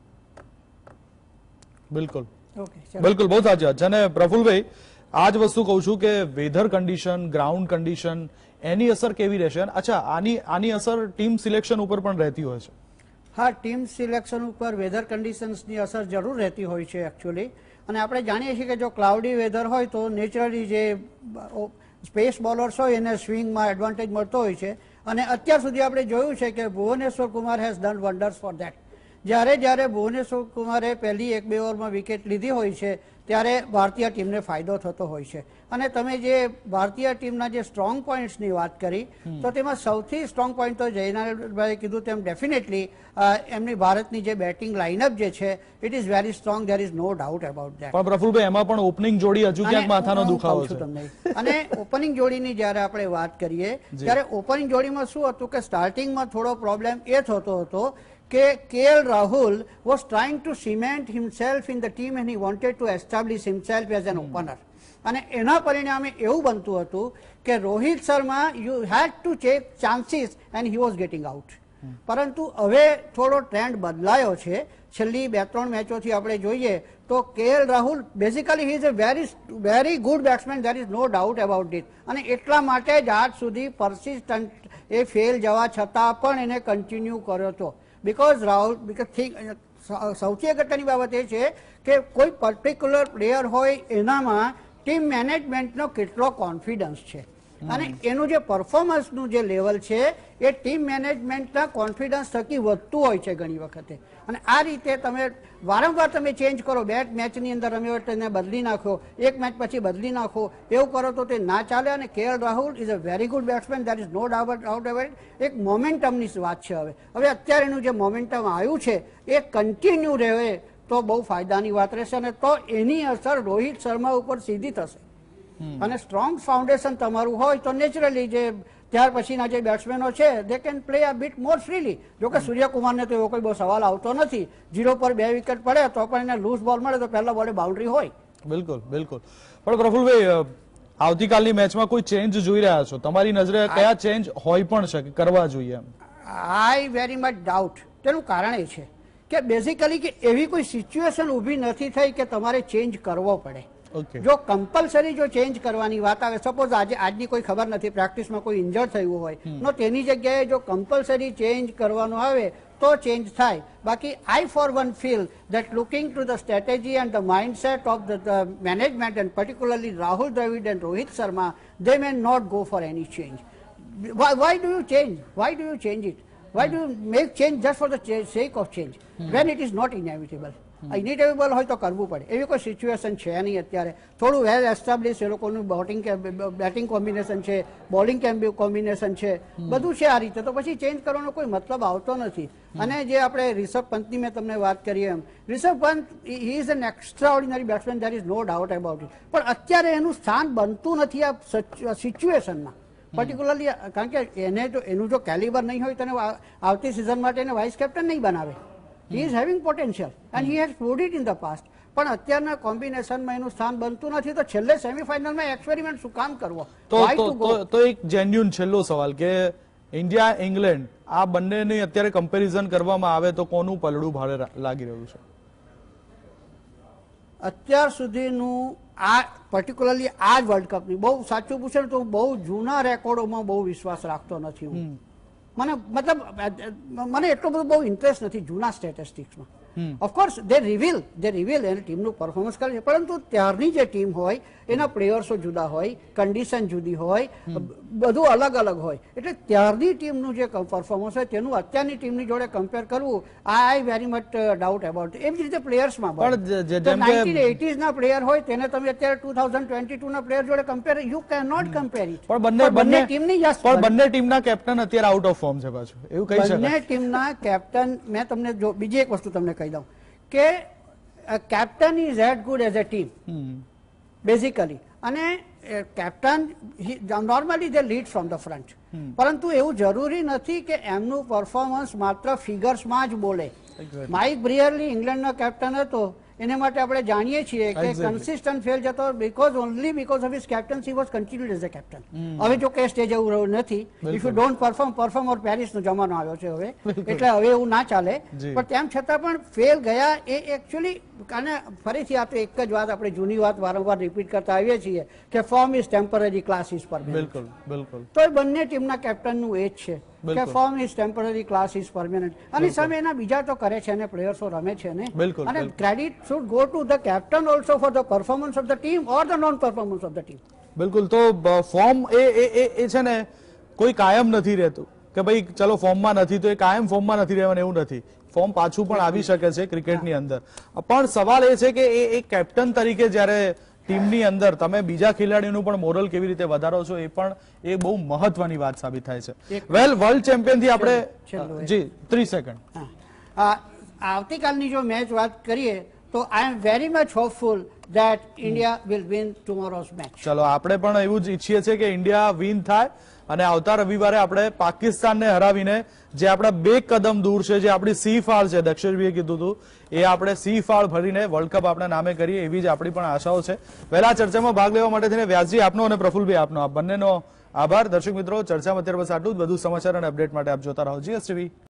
બિલકુલ ઓકે, બિલકુલ, બહુ સાચી વાત છે. અને પ્રફુલભાઈ, આ જ વસ્તુ કહું છું કે વેધર કન્ડિશન, ગ્રાઉન્ડ કન્ડિશન, એની અસર કેવી રહેશે? અચ્છા, આની અસર ટીમ સિલેક્શન ઉપર પણ રહેતી હોય છે? હા, ટીમ સિલેક્શન ઉપર વેધર કન્ડિશન્સની અસર જરૂર રહેતી હોય છે એકચ્યુઅલી. અને આપણે જાણીએ છીએ કે જો ક્લાઉડી વેધર હોય તો નેચરલી જે સ્પેસ બોલર્સ હોય એને સ્વિંગમાં એડવાન્ટેજ મળતો હોય છે. અને અત્યાર સુધી આપણે જોયું છે કે Bhuvneshwar Kumar has done wonders for that. જ્યારે ભુવનેશ્વર કુમારે પહેલી 1-2 ઓવરમાં વિકેટ લીધી હોય છે ત્યારે ભારતીય ટીમને ફાયદો થતો હોય છે. અને તમે જે ભારતીય ટીમના જે સ્ટ્રોંગ પોઈન્ટ્સની વાત કરી તો તેમાં સૌથી સ્ટ્રોંગ પોઈન્ટ તો જયનાલભાઈએ કીધું તેમ ડેફિનેટલી એમની ભારતની જે બેટિંગ લાઇનઅપ જે છે it is very strong, there is no doubt about that. પણ પ્રફુલભાઈ, એમાં પણ ઓપનિંગ જોડી હજુ ક્યાંક માથાનો દુખાવો છે. અને ઓપનિંગ જોડીની જ્યારે આપણે વાત કરીએ ત્યારે ઓપનિંગ જોડીમાં શું હતું કે સ્ટાર્ટિંગમાં થોડો પ્રોબ્લેમ એ થતો હતો કે KL Rahul was trying to cement himself in the team and he wanted to establish himself as an opener. અને એના પરિણામે એવું બનતું હતું કે Rohit Sharma you had to take chances and he was getting out. પરંતુ હવે થોડો ટ્રેન્ડ બદલાયો છે. છેલ્લી 2-3 મેચોથી આપણે જોઈએ તો KL Rahul basically he is a very good batsman, there is no doubt about it. અને એટલા માટે જ આજ સુધી પરસિસ્ટન્ટ એ ફેલ જવા છતાં પણ એને કન્ટિન્યુ કર્યો હતો. બીકોઝ રાહુલ સૌથી અગત્યની બાબત એ છે કે કોઈ પર્ટિક્યુલર પ્લેયર હોય એનામાં ટીમ મેનેજમેન્ટનો કેટલો કોન્ફિડન્સ છે અને એનું જે પરફોર્મન્સનું જે લેવલ છે એ ટીમ મેનેજમેન્ટના કોન્ફિડન્સ થકી વધતું હોય છે ઘણી વખતે. અને આ રીતે તમે વારંવાર તમે ચેન્જ કરો, બે મેચની અંદર રમ્યો તેને બદલી નાખો, એક મેચ પછી બદલી નાખો, એવું કરો તો તે ના ચાલે. અને KL Rahul is a very good batsman, that is no doubt about. એક મોમેન્ટમની વાત છે. હવે અત્યારે એનું જે મોમેન્ટમ આવ્યું છે એ કન્ટિન્યુ રહે તો બહુ ફાયદાની વાત રહેશે અને તો એની અસર રોહિત શર્મા ઉપર સીધી થશે અને સ્ટ્રોંગ ફાઉન્ડેશન તમારું હોય તો નેચરલી જે ત્યાર પછીના જે બેટ્સમેનો છે they can play a bit more freely. જોકે સૂર્યકુમારને તો એવો કોઈ બહુ સવાલ આવતો નથી. 0 પર 2 વિકેટ પડે તો પણ એને લૂઝ બોલ મળે તો પહેલા બોલે બાઉન્ડ્રી હોય. બિલકુલ બિલકુલ. પણ પ્રફુલભાઈ, આવતીકાલની મેચમાં કોઈ ચેન્જ જોઈ રહ્યા છો? તમારી નજરે કયા ચેન્જ હોય પણ શકે, કરવા જોઈએ? I very much doubt. તેનું કારણ એ છે કે બેઝિકલી કે એવી કોઈ સિચ્યુએશન ઊભી નથી થઈ કે તમારે ચેન્જ કરવો પડે. જો કમ્પલસરી જો ચેન્જ કરવાની વાત આવે, સપોઝ આજની કોઈ ખબર નથી, પ્રેક્ટિસમાં કોઈ ઇન્જર્ડ થયું હોય તો તેની જગ્યાએ જો કમ્પલસરી ચેન્જ કરવાનું આવે તો ચેન્જ થાય. બાકી I for one feel that looking to the strategy and the mindset of the management and particularly Rahul Dravid and Rohit Sharma, they may not go for any change. Why do you change? Why do you change it? Why do you make change just for the sake of change when it is not inevitable? Inevitable હોય તો કરવું પડે. એવી કોઈ situation છે નહીં અત્યારે. થોડું વેલ એસ્ટાબ્લિશ એ લોકોનું બેટિંગ કોમ્બિનેશન છે, બોલિંગ કોમ્બિનેશન છે, બધું છે આ રીતે. તો પછી ચેન્જ કરવાનો કોઈ મતલબ આવતો નથી. અને જે આપણે રિષભ પંતની મેં તમને વાત કરી એમ, Rishabh Pant he is an extraordinary batsman, there is no doubt about it. પણ અત્યારે એનું સ્થાન બનતું નથી આ સિચ્યુએશનમાં પર્ટિક્યુલરલી. કારણ કે એનું જો કેલિબર નહીં હોય તો આવતી સિઝન માટે એને વાઇસ કેપ્ટન નહીં બનાવે. He is having potential and he has proved it in the past. પણ અત્યારના કોમ્બિનેશનમાં એનું સ્થાન બનતું નથી તો છેલ્લે સેમીફાઇનલમાં એક્સપેરિમેન્ટ શું કામ કરવો? તો એક જેન્યુન છેલ્લો સવાલ કે ઇન્ડિયા ઇંગ્લેન્ડ આ બંનેની અત્યારે કમ્પેરિઝન કરવામાં આવે તો કોનું પલડું ભારે લાગી રહ્યું છે? અત્યાર સુધીનું આ પર્ટિક્યુલરલી આ જ વર્લ્ડ કપની, બહુ સાચું પૂછે તો બહુ જૂના રેકોર્ડોમાં બહુ વિશ્વાસ રાખતો નથી હું. મને એટલો બધો બહુ ઇન્ટરેસ્ટ નથી જૂના સ્ટેટિસ્ટિક્સમાં. ઓફકોર્સ દે રિવીલ એને ટીમનું પરફોર્મન્સ કરે છે, પરંતુ ત્યારની જે ટીમ હોય એના પ્લેયર્સો જુદા હોય, કન્ડિશન જુદી હોય, બધું અલગ અલગ હોય. એટલે ત્યારની ટીમનું જે પરફોર્મન્સ હોય તેનું અત્યારની ટીમની જોડે કમ્પેર કરવું, I very much doubt about. એવી જ રીતે પ્લેયર્સમાં પણ 1980s ના પ્લેયર હોય તેને તમે અત્યારે 2022 ના પ્લેયર જોડે compare, you can not compare it. પણ બંને ટીમના કેપ્ટન અત્યારે આઉટ ઓફ ફોર્મ છે પાછું, એવું કહી શકાય? બંને ટીમના કેપ્ટન, મેં તમને જો બીજી એક વસ્તુ તમને કહી દઉં કે captain is as good as a team basically. અને captain normally they lead from the front, પરંતુ એવું જરૂરી નથી કે એમનું પરફોર્મન્સ માત્ર ફિગર્સમાં જ બોલે. માઇક બ્રિયરલી ઇંગ્લેન્ડનો કેપ્ટન હતો, એને માટે આપણે જાણીએ છીએ કે કન્સિસ્ટન્ટ ફેલ જતો only because of his captaincy was continued as a captain. હવે જો કે સ્ટેજ એવું રહ્યું નથી. If you don't perform or પેરિસનો જમાનો આવ્યો છે હવે, એટલે હવે એવું ના ચાલે. પણ તેમ છતાં પણ ફેલ ગયા એ એકચ્યુઅલી, અને ફરીથી આપણે એક જ વાત, આપણે જૂની વાત વારંવાર રિપીટ કરતા આવીએ છીએ કે form is temporary, class is permanent. બિલકુલ. તો એ બંને ટીમના કેપ્ટનનું એ જ છે કે form is temporary, class is permanent. અને સામે એના બીજા તો કરે છે અને પ્લેયર્સો રમે છે ને. અને credit should go to the captain also for the performance of the team or the non-performance of the team. બિલકુલ. તો ફોર્મ એ છે ને કોઈ કાયમ નથી રહેતું કે ભાઈ ચલો ફોર્મમાં નથી તો એ કાયમ ફોર્મમાં નથી રહેવાનું, એવું નથી. ફોર્મ પાછું પણ આવી શકે છે ક્રિકેટની અંદર. પણ સવાલ એ છે કે એ કેપ્ટન તરીકે જ્યારે ટીમની અંદર તમે બીજા ખેલાડીનું પણ મોરલ કેવી રીતે વધારો છો, એ બહુ મહત્વની વાત સાબિત થાય છે. વેલ, વર્લ્ડ ચેમ્પિયન થી આપણે જી 30 સેકન્ડ. આવતીકાલની જો મેચ વાત કરીએ તો I am very much hopeful that India will win tomorrow's match. ચલો, આપણે પણ એવું જ ઈચ્છીએ છીએ કે ઇન્ડિયા વિન થાય અને આવતા રવિવારે આપણે પાકિસ્તાનને હરાવીને જે આપણા 2 કદમ દૂર છે, જે આપણી સી ફાળ છે, દક્ષિણભાઈએ કીધું હતું, એ આપણે સી ફાળ ભરીને વર્લ્ડ કપ આપણા નામે કરીએ એવી જ આપણી પણ આશાઓ છે. વહેલા ચર્ચામાં ભાગ લેવા માટે થઈને વ્યાસજી આપનો અને પ્રફુલભાઈ આપનો, આ બંનેનો આભાર. દર્શક મિત્રો, ચર્ચામાં અત્યારે બસ આટલું જ. વધુ સમાચાર અને અપડેટ માટે આપ જોતા રહો GS TV.